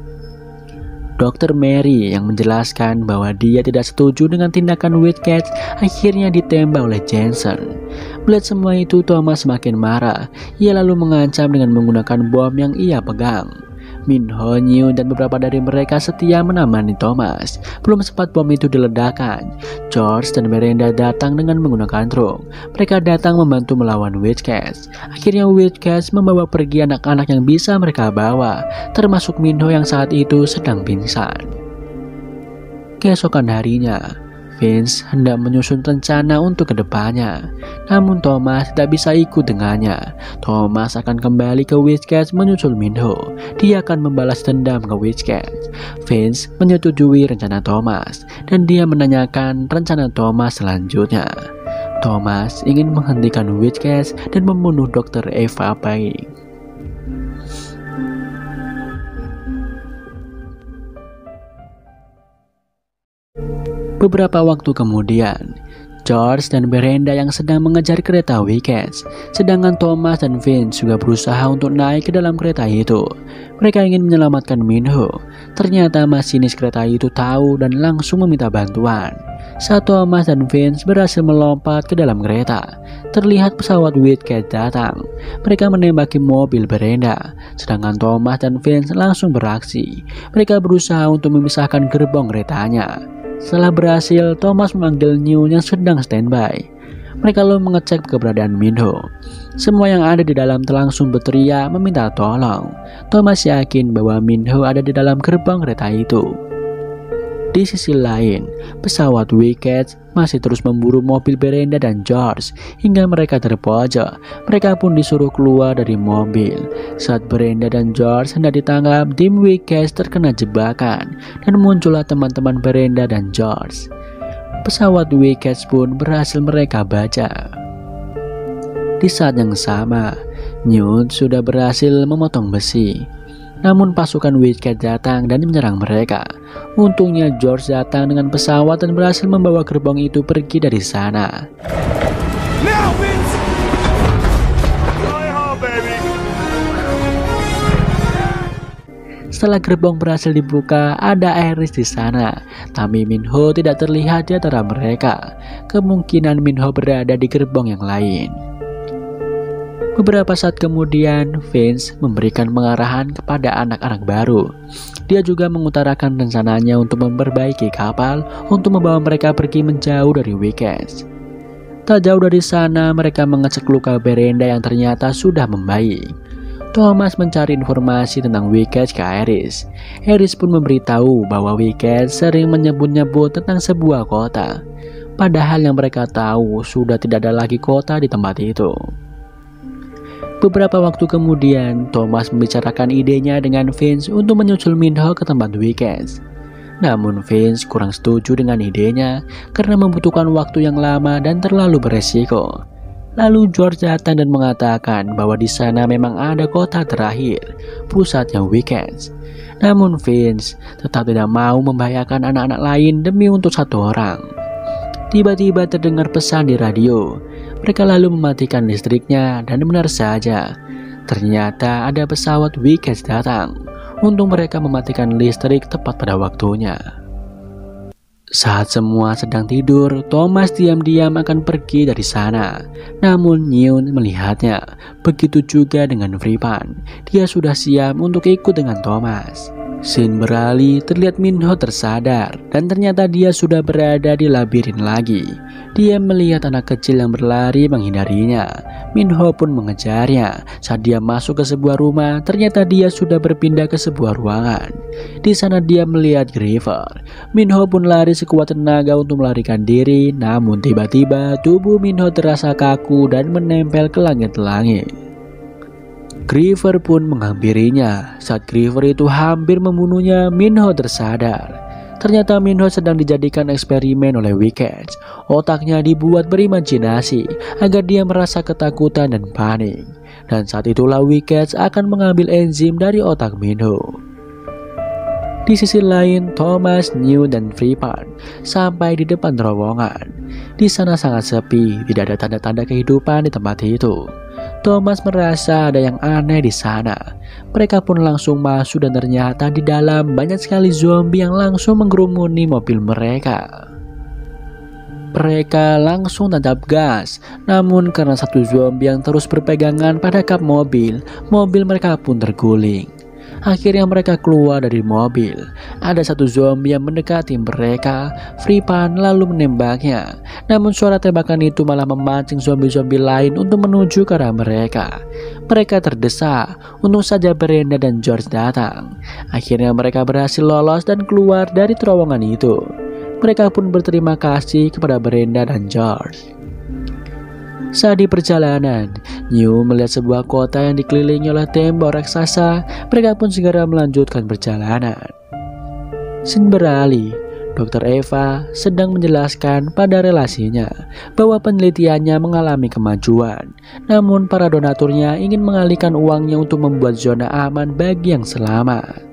A: dokter Mary yang menjelaskan bahwa dia tidak setuju dengan tindakan Wildcats akhirnya ditembak oleh Jensen. Melihat semua itu, Thomas semakin marah. Ia lalu mengancam dengan menggunakan bom yang ia pegang. Minho, New, dan beberapa dari mereka setia menemani Thomas. Belum sempat bom itu diledakkan, George dan Brenda datang dengan menggunakan truk. Mereka datang membantu melawan Wildcats. Akhirnya Wildcats membawa pergi anak-anak yang bisa mereka bawa, termasuk Minho yang saat itu sedang pingsan. Keesokan harinya, Vince hendak menyusun rencana untuk kedepannya. Namun Thomas tidak bisa ikut dengannya. Thomas akan kembali ke Wildcats menyusul Minho. Dia akan membalas dendam ke Wildcats. Vince menyetujui rencana Thomas dan dia menanyakan rencana Thomas selanjutnya. Thomas ingin menghentikan Wildcats dan membunuh dokter Eva Payne. Beberapa waktu kemudian, George dan Brenda yang sedang mengejar kereta Wildcats, sedangkan Thomas dan Vince juga berusaha untuk naik ke dalam kereta itu. Mereka ingin menyelamatkan Minho. Ternyata masinis kereta itu tahu dan langsung meminta bantuan. Saat Thomas dan Vince berhasil melompat ke dalam kereta, terlihat pesawat Wildcats datang. Mereka menembaki mobil Brenda, sedangkan Thomas dan Vince langsung beraksi. Mereka berusaha untuk memisahkan gerbong keretanya. Setelah berhasil, Thomas memanggil New yang sedang standby. Mereka lalu mengecek keberadaan Minho. Semua yang ada di dalam langsung berteriak meminta tolong. Thomas yakin bahwa Minho ada di dalam gerbong kereta itu. Di sisi lain, pesawat Wildcats masih terus memburu mobil Brenda dan George hingga mereka terpojok. Mereka pun disuruh keluar dari mobil. Saat Brenda dan George hendak ditangkap, tim Wildcats terkena jebakan dan muncullah teman-teman Brenda dan George. Pesawat Wildcats pun berhasil mereka baca. Di saat yang sama, Newt sudah berhasil memotong besi. Namun pasukan Wildcats datang dan menyerang mereka. Untungnya George datang dengan pesawat dan berhasil membawa gerbong itu pergi dari sana.
B: No! out, Vince!
A: Setelah gerbong berhasil dibuka, ada Iris di sana. Tapi Minho tidak terlihat di antara mereka. Kemungkinan Minho berada di gerbong yang lain. Beberapa saat kemudian, Vince memberikan pengarahan kepada anak-anak baru. Dia juga mengutarakan rencananya untuk memperbaiki kapal untuk membawa mereka pergi menjauh dari Wicked. Tak jauh dari sana, mereka mengecek luka Berenda yang ternyata sudah membaik. Thomas mencari informasi tentang Wicked ke Iris. Iris pun memberitahu bahwa Wicked sering menyebut-nyebut tentang sebuah kota. Padahal yang mereka tahu sudah tidak ada lagi kota di tempat itu. Beberapa waktu kemudian, Thomas membicarakan idenya dengan Vince untuk menyusul Minho ke tempat Wicked. Namun Vince kurang setuju dengan idenya karena membutuhkan waktu yang lama dan terlalu beresiko. Lalu George datang dan mengatakan bahwa di sana memang ada kota terakhir, pusatnya Wicked. Namun Vince tetap tidak mau membahayakan anak-anak lain demi untuk satu orang. Tiba-tiba terdengar pesan di radio. Mereka lalu mematikan listriknya dan benar saja, ternyata ada pesawat Wicked datang. Untung mereka mematikan listrik tepat pada waktunya. Saat semua sedang tidur, Thomas diam-diam akan pergi dari sana. Namun Newt melihatnya. Begitu juga dengan Fripan. Dia sudah siap untuk ikut dengan Thomas. Scene beralih, terlihat Minho tersadar dan ternyata dia sudah berada di labirin lagi. Dia melihat anak kecil yang berlari menghindarinya. Minho pun mengejarnya. Saat dia masuk ke sebuah rumah, ternyata dia sudah berpindah ke sebuah ruangan. Di sana dia melihat Griever. Minho pun lari sekuat tenaga untuk melarikan diri, namun tiba-tiba tubuh Minho terasa kaku dan menempel ke langit-langit. Griever pun menghampirinya. Saat Griever itu hampir membunuhnya, Minho tersadar. Ternyata Minho sedang dijadikan eksperimen oleh Wicked. Otaknya dibuat berimajinasi agar dia merasa ketakutan dan panik. Dan saat itulah Wicked akan mengambil enzim dari otak Minho. Di sisi lain, Thomas, Newt, dan Fripan sampai di depan terowongan. Di sana sangat sepi, tidak ada tanda-tanda kehidupan di tempat itu. Thomas merasa ada yang aneh di sana. Mereka pun langsung masuk dan ternyata di dalam banyak sekali zombie yang langsung menggerumuni mobil mereka. Mereka langsung tancap gas, namun karena satu zombie yang terus berpegangan pada kap mobil, mobil mereka pun terguling. Akhirnya mereka keluar dari mobil. Ada satu zombie yang mendekati mereka. Fripan lalu menembaknya. Namun suara tembakan itu malah memancing zombie-zombie lain untuk menuju ke arah mereka. Mereka terdesak. Untung saja Berenda dan George datang. Akhirnya mereka berhasil lolos dan keluar dari terowongan itu. Mereka pun berterima kasih kepada Berenda dan George. Saat di perjalanan, Newt melihat sebuah kota yang dikelilingi oleh tembok raksasa. Mereka pun segera melanjutkan perjalanan. Scene beralih, dokter Eva sedang menjelaskan pada relasinya bahwa penelitiannya mengalami kemajuan. Namun para donaturnya ingin mengalihkan uangnya untuk membuat zona aman bagi yang selamat.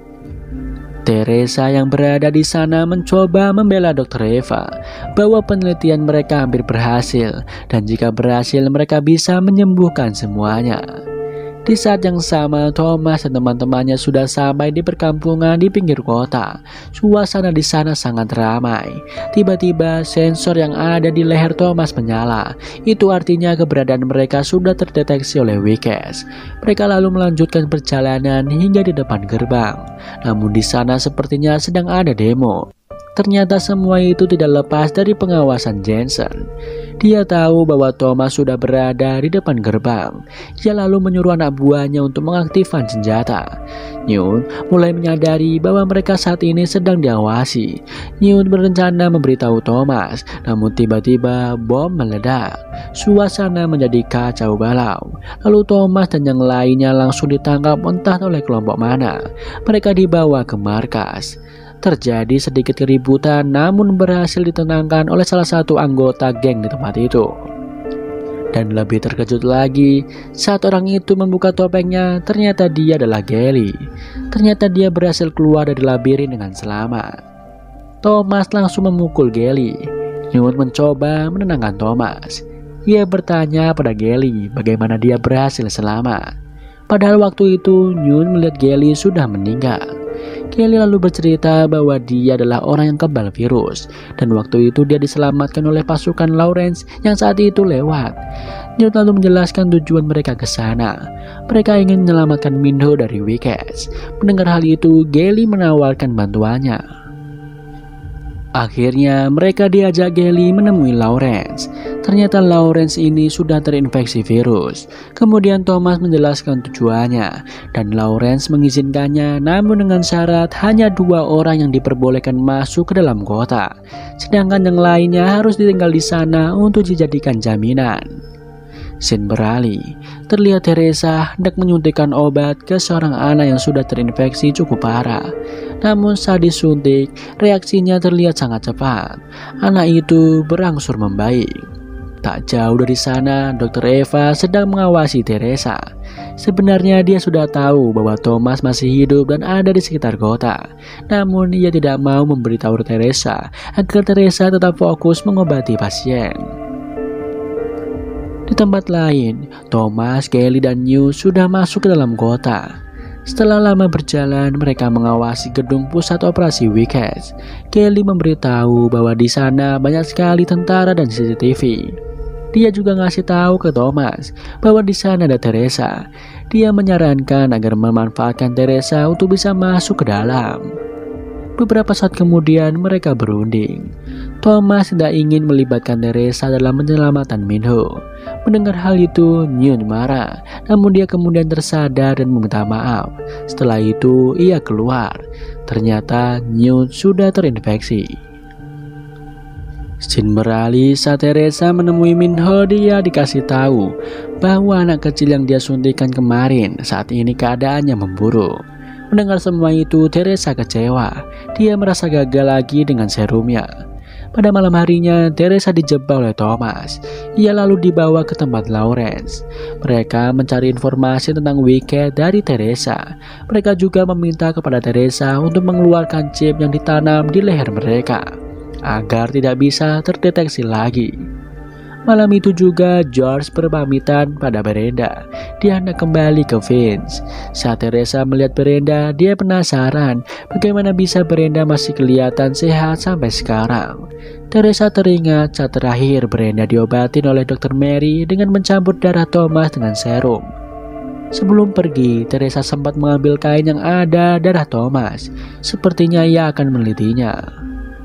A: Teresa yang berada di sana mencoba membela dokter Eva bahwa penelitian mereka hampir berhasil dan jika berhasil mereka bisa menyembuhkan semuanya. Di saat yang sama, Thomas dan teman-temannya sudah sampai di perkampungan di pinggir kota. Suasana di sana sangat ramai. Tiba-tiba sensor yang ada di leher Thomas menyala. Itu artinya keberadaan mereka sudah terdeteksi oleh Wicked. Mereka lalu melanjutkan perjalanan hingga di depan gerbang. Namun di sana sepertinya sedang ada demo. Ternyata semua itu tidak lepas dari pengawasan Jensen. Dia tahu bahwa Thomas sudah berada di depan gerbang. Dia lalu menyuruh anak buahnya untuk mengaktifkan senjata. Newt mulai menyadari bahwa mereka saat ini sedang diawasi. Newt berencana memberitahu Thomas, namun tiba-tiba bom meledak. Suasana menjadi kacau balau. Lalu Thomas dan yang lainnya langsung ditangkap entah oleh kelompok mana. Mereka dibawa ke markas. Terjadi sedikit keributan namun berhasil ditenangkan oleh salah satu anggota geng di tempat itu. Dan lebih terkejut lagi saat orang itu membuka topengnya, ternyata dia adalah Gally. Ternyata dia berhasil keluar dari labirin dengan selamat. Thomas langsung memukul Gally. Newt mencoba menenangkan Thomas. Ia bertanya pada Gelly bagaimana dia berhasil selamat. Padahal waktu itu Nyun melihat Gelly sudah meninggal. Gelly lalu bercerita bahwa dia adalah orang yang kebal virus, dan waktu itu dia diselamatkan oleh pasukan Lawrence yang saat itu lewat. Nyun lalu menjelaskan tujuan mereka ke sana. Mereka ingin menyelamatkan Minho dari Wicked. Mendengar hal itu, Gelly menawarkan bantuannya. Akhirnya mereka diajak Gelly menemui Lawrence. Ternyata Lawrence ini sudah terinfeksi virus. Kemudian Thomas menjelaskan tujuannya, dan Lawrence mengizinkannya, namun dengan syarat hanya dua orang yang diperbolehkan masuk ke dalam kota, sedangkan yang lainnya harus ditinggal di sana untuk dijadikan jaminan. Scene beralih, terlihat Teresa hendak menyuntikkan obat ke seorang anak yang sudah terinfeksi cukup parah. Namun saat disuntik, reaksinya terlihat sangat cepat. Anak itu berangsur membaik. Tak jauh dari sana, dokter Eva sedang mengawasi Teresa. Sebenarnya dia sudah tahu bahwa Thomas masih hidup dan ada di sekitar kota. Namun ia tidak mau memberitahu Teresa agar Teresa tetap fokus mengobati pasien. Di tempat lain, Thomas, Gelly, dan New sudah masuk ke dalam kota. Setelah lama berjalan, mereka mengawasi gedung pusat operasi Wicked. Gelly memberitahu bahwa di sana banyak sekali tentara dan C C T V. Dia juga ngasih tahu ke Thomas bahwa di sana ada Teresa. Dia menyarankan agar memanfaatkan Teresa untuk bisa masuk ke dalam. Beberapa saat kemudian mereka berunding. Thomas tidak ingin melibatkan Teresa dalam penyelamatan Minho. Mendengar hal itu, Nyun marah, namun dia kemudian tersadar dan meminta maaf. Setelah itu, ia keluar. Ternyata Nyun sudah terinfeksi. Scene beralih saat Teresa menemui Minho. Dia dikasih tahu bahwa anak kecil yang dia suntikan kemarin saat ini keadaannya memburuk. Mendengar semua itu, Teresa kecewa. Dia merasa gagal lagi dengan serumnya. Pada malam harinya, Teresa dijebak oleh Thomas. Ia lalu dibawa ke tempat Lawrence. Mereka mencari informasi tentang Wicked dari Teresa. Mereka juga meminta kepada Teresa untuk mengeluarkan chip yang ditanam di leher mereka agar tidak bisa terdeteksi lagi. Malam itu juga George berpamitan pada Brenda. Dia hendak kembali ke Vince. Saat Teresa melihat Brenda, dia penasaran bagaimana bisa Brenda masih kelihatan sehat sampai sekarang. Teresa teringat saat terakhir Brenda diobatin oleh dokter Mary dengan mencampur darah Thomas dengan serum. Sebelum pergi, Teresa sempat mengambil kain yang ada darah Thomas. Sepertinya ia akan menelitinya.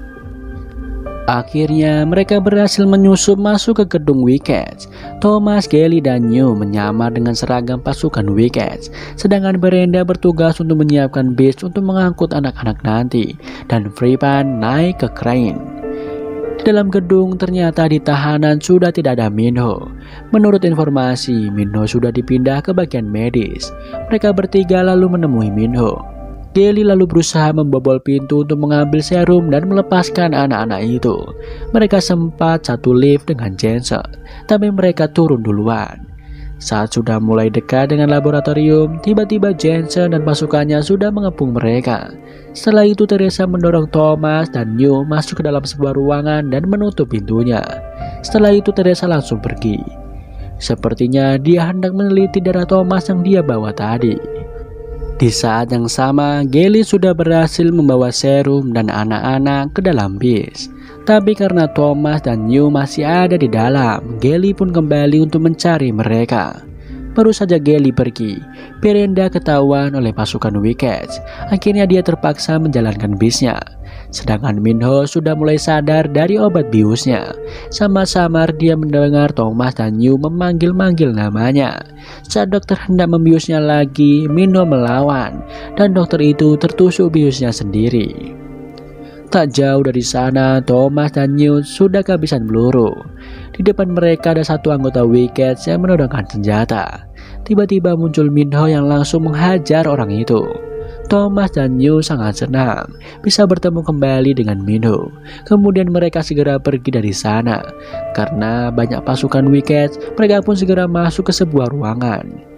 A: Akhirnya mereka berhasil menyusup masuk ke gedung Wicked. Thomas, Gelly, dan New menyamar dengan seragam pasukan Wicked, sedangkan Brenda bertugas untuk menyiapkan bis untuk mengangkut anak-anak nanti, dan Freepan naik ke crane. Di dalam gedung ternyata di tahanan sudah tidak ada Minho. Menurut informasi, Minho sudah dipindah ke bagian medis. Mereka bertiga lalu menemui Minho. Gelly lalu berusaha membobol pintu untuk mengambil serum dan melepaskan anak-anak itu. Mereka sempat satu lift dengan Jensen, tapi mereka turun duluan. Saat sudah mulai dekat dengan laboratorium, tiba-tiba Jensen dan pasukannya sudah mengepung mereka. Setelah itu Teresa mendorong Thomas dan New masuk ke dalam sebuah ruangan dan menutup pintunya. Setelah itu Teresa langsung pergi. Sepertinya dia hendak meneliti darah Thomas yang dia bawa tadi. Di saat yang sama, Gelly sudah berhasil membawa serum dan anak-anak ke dalam bis. Tapi karena Thomas dan New masih ada di dalam, Gelly pun kembali untuk mencari mereka. Baru saja Gelly pergi, Brenda ketahuan oleh pasukan Wicked. Akhirnya dia terpaksa menjalankan bisnya. Sedangkan Minho sudah mulai sadar dari obat biusnya. Sama-samar dia mendengar Thomas dan New memanggil-manggil namanya. Saat dokter hendak membiusnya lagi, Minho melawan, dan dokter itu tertusuk biusnya sendiri. Tak jauh dari sana, Thomas dan New sudah kehabisan peluru. Di depan mereka ada satu anggota Wicked yang menodongkan senjata. Tiba-tiba muncul Minho yang langsung menghajar orang itu. Thomas dan New sangat senang bisa bertemu kembali dengan Minho. Kemudian mereka segera pergi dari sana. Karena banyak pasukan Wicked, mereka pun segera masuk ke sebuah ruangan.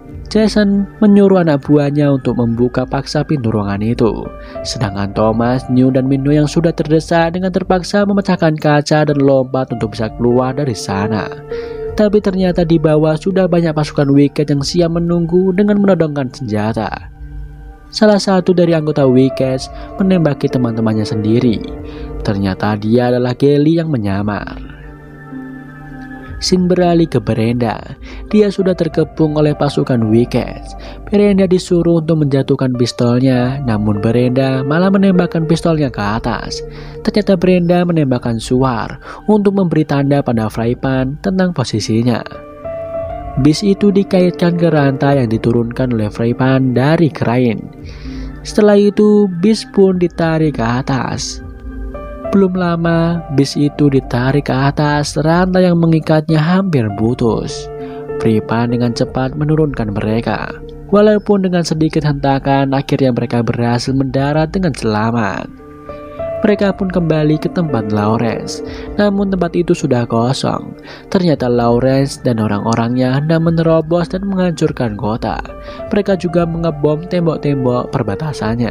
A: Jason menyuruh anak buahnya untuk membuka paksa pintu ruangan itu. Sedangkan Thomas, New, dan Minho yang sudah terdesak dengan terpaksa memecahkan kaca dan lompat untuk bisa keluar dari sana. Tapi ternyata di bawah sudah banyak pasukan Wicked yang siap menunggu dengan menodongkan senjata. Salah satu dari anggota Wicked menembaki teman-temannya sendiri. Ternyata dia adalah Gally yang menyamar. Scene beralih ke Brenda. Dia sudah terkepung oleh pasukan Wicked. Brenda disuruh untuk menjatuhkan pistolnya, namun Brenda malah menembakkan pistolnya ke atas. Ternyata Brenda menembakkan suar untuk memberi tanda pada Frypan tentang posisinya. Bis itu dikaitkan ke rantai yang diturunkan oleh Frypan dari Crane. Setelah itu, bis pun ditarik ke atas. Belum lama, bis itu ditarik ke atas, rantai yang mengikatnya hampir putus. Frypan dengan cepat menurunkan mereka. Walaupun dengan sedikit hentakan, akhirnya mereka berhasil mendarat dengan selamat. Mereka pun kembali ke tempat Lawrence, namun tempat itu sudah kosong. Ternyata Lawrence dan orang-orangnya hendak menerobos dan menghancurkan kota. Mereka juga mengebom tembok-tembok perbatasannya.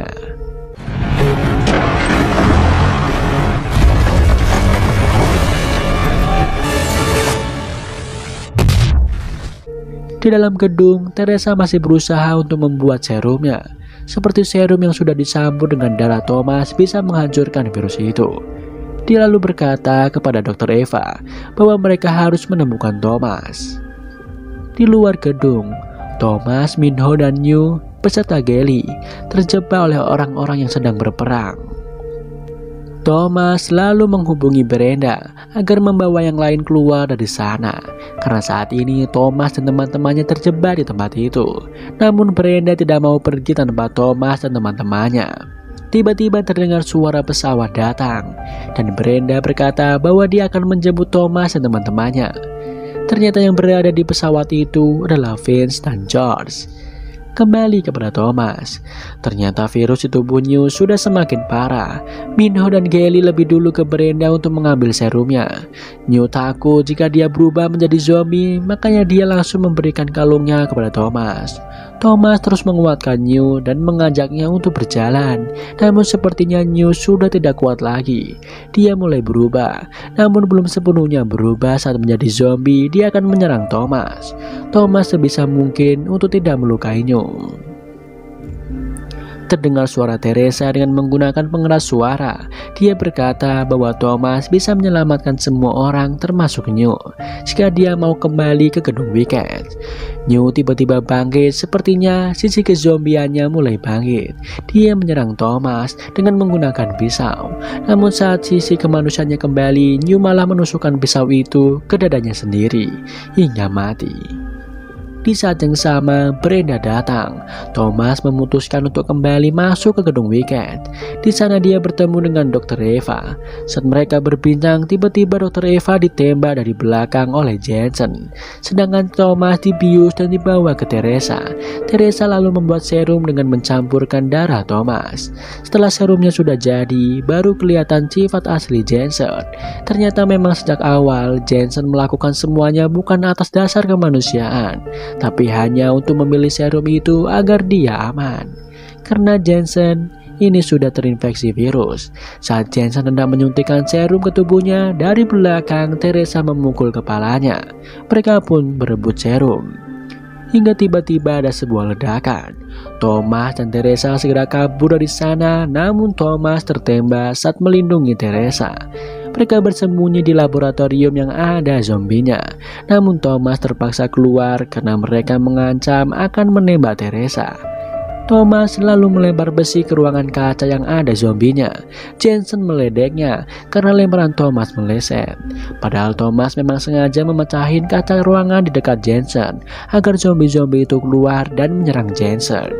A: Di dalam gedung, Teresa masih berusaha untuk membuat serumnya. Seperti serum yang sudah disambut dengan darah Thomas bisa menghancurkan virus itu. Dia lalu berkata kepada dokter Eva bahwa mereka harus menemukan Thomas. Di luar gedung, Thomas, Minho, dan New beserta Gally terjebak oleh orang-orang yang sedang berperang. Thomas lalu menghubungi Brenda agar membawa yang lain keluar dari sana. Karena saat ini Thomas dan teman-temannya terjebak di tempat itu. Namun Brenda tidak mau pergi tanpa Thomas dan teman-temannya. Tiba-tiba terdengar suara pesawat datang, dan Brenda berkata bahwa dia akan menjemput Thomas dan teman-temannya. Ternyata yang berada di pesawat itu adalah Vince dan George. Kembali kepada Thomas. Ternyata virus di tubuh New sudah semakin parah. Minho dan Gally lebih dulu ke Brenda untuk mengambil serumnya. New takut jika dia berubah menjadi zombie, makanya dia langsung memberikan kalungnya kepada Thomas. Thomas terus menguatkan New dan mengajaknya untuk berjalan. Namun sepertinya New sudah tidak kuat lagi. Dia mulai berubah, namun belum sepenuhnya berubah. Saat menjadi zombie, dia akan menyerang Thomas. Thomas sebisa mungkin untuk tidak melukai New. Terdengar suara Teresa dengan menggunakan pengeras suara. Dia berkata bahwa Thomas bisa menyelamatkan semua orang termasuk New jika dia mau kembali ke gedung Wicked. New tiba-tiba bangkit, sepertinya sisi kezombiannya mulai bangkit. Dia menyerang Thomas dengan menggunakan pisau. Namun saat sisi kemanusiaannya kembali, New malah menusukkan pisau itu ke dadanya sendiri hingga mati. Di saat yang sama, Brenda datang. Thomas memutuskan untuk kembali masuk ke gedung Wicked. Di sana dia bertemu dengan dokter Eva. Saat mereka berbincang, tiba-tiba dokter Eva ditembak dari belakang oleh Jensen. Sedangkan Thomas dibius dan dibawa ke Teresa. Teresa lalu membuat serum dengan mencampurkan darah Thomas. Setelah serumnya sudah jadi, baru kelihatan sifat asli Jensen. Ternyata memang sejak awal Jensen melakukan semuanya bukan atas dasar kemanusiaan, tapi hanya untuk memilih serum itu agar dia aman. Karena Jensen ini sudah terinfeksi virus. Saat Jensen hendak menyuntikkan serum ke tubuhnya, dari belakang Teresa memukul kepalanya. Mereka pun berebut serum. Hingga tiba-tiba ada sebuah ledakan. Thomas dan Teresa segera kabur dari sana, namun Thomas tertembak saat melindungi Teresa. Mereka bersembunyi di laboratorium yang ada zombinya. Namun Thomas terpaksa keluar karena mereka mengancam akan menembak Teresa. Thomas lalu melempar besi ke ruangan kaca yang ada zombinya. Jensen meledeknya karena lemparan Thomas meleset. Padahal Thomas memang sengaja memecahin kaca ruangan di dekat Jensen agar zombie-zombie itu keluar dan menyerang Jensen.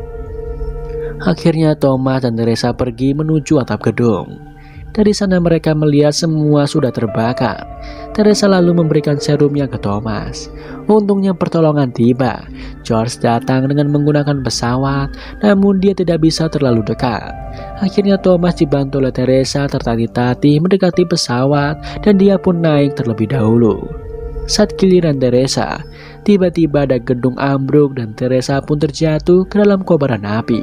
A: Akhirnya Thomas dan Teresa pergi menuju atap gedung. Dari sana mereka melihat semua sudah terbakar. Teresa lalu memberikan serumnya ke Thomas. Untungnya pertolongan tiba. George datang dengan menggunakan pesawat, namun dia tidak bisa terlalu dekat. Akhirnya Thomas dibantu oleh Teresa tertatih-tatih mendekati pesawat dan dia pun naik terlebih dahulu. Saat giliran Teresa, Tiba-tiba ada gedung ambruk dan Teresa pun terjatuh ke dalam kobaran api.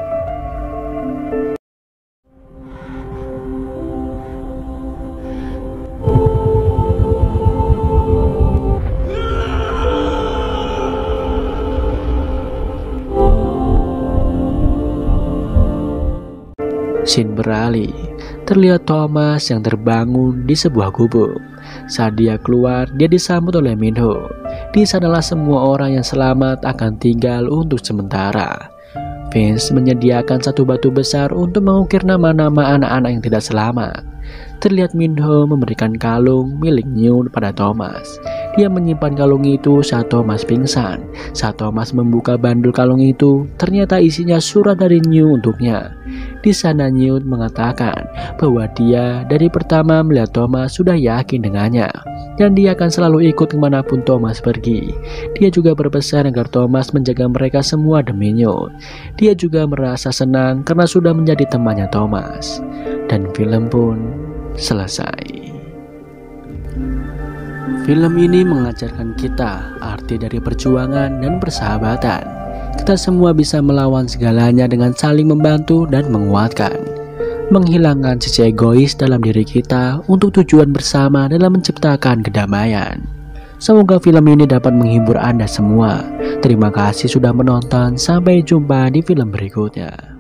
A: Scene beralih, terlihat Thomas yang terbangun di sebuah gubuk. Saat dia keluar, dia disambut oleh Minho. Di sanalah semua orang yang selamat akan tinggal untuk sementara. Vince menyediakan satu batu besar untuk mengukir nama-nama anak-anak yang tidak selamat. Terlihat Minho memberikan kalung milik Newt pada Thomas. Dia menyimpan kalung itu saat Thomas pingsan. Saat Thomas membuka bandul kalung itu, ternyata isinya surat dari Newt untuknya. Di sana Newt mengatakan bahwa dia dari pertama melihat Thomas sudah yakin dengannya, dan dia akan selalu ikut kemanapun Thomas pergi. Dia juga berpesan agar Thomas menjaga mereka semua demi Newt. Dia juga merasa senang karena sudah menjadi temannya Thomas. Dan film pun selesai. Film ini mengajarkan kita arti dari perjuangan dan persahabatan. Kita semua bisa melawan segalanya dengan saling membantu dan menguatkan. Menghilangkan sisi egois dalam diri kita untuk tujuan bersama dalam menciptakan kedamaian. Semoga film ini dapat menghibur Anda semua. Terima kasih sudah menonton. Sampai jumpa di film berikutnya.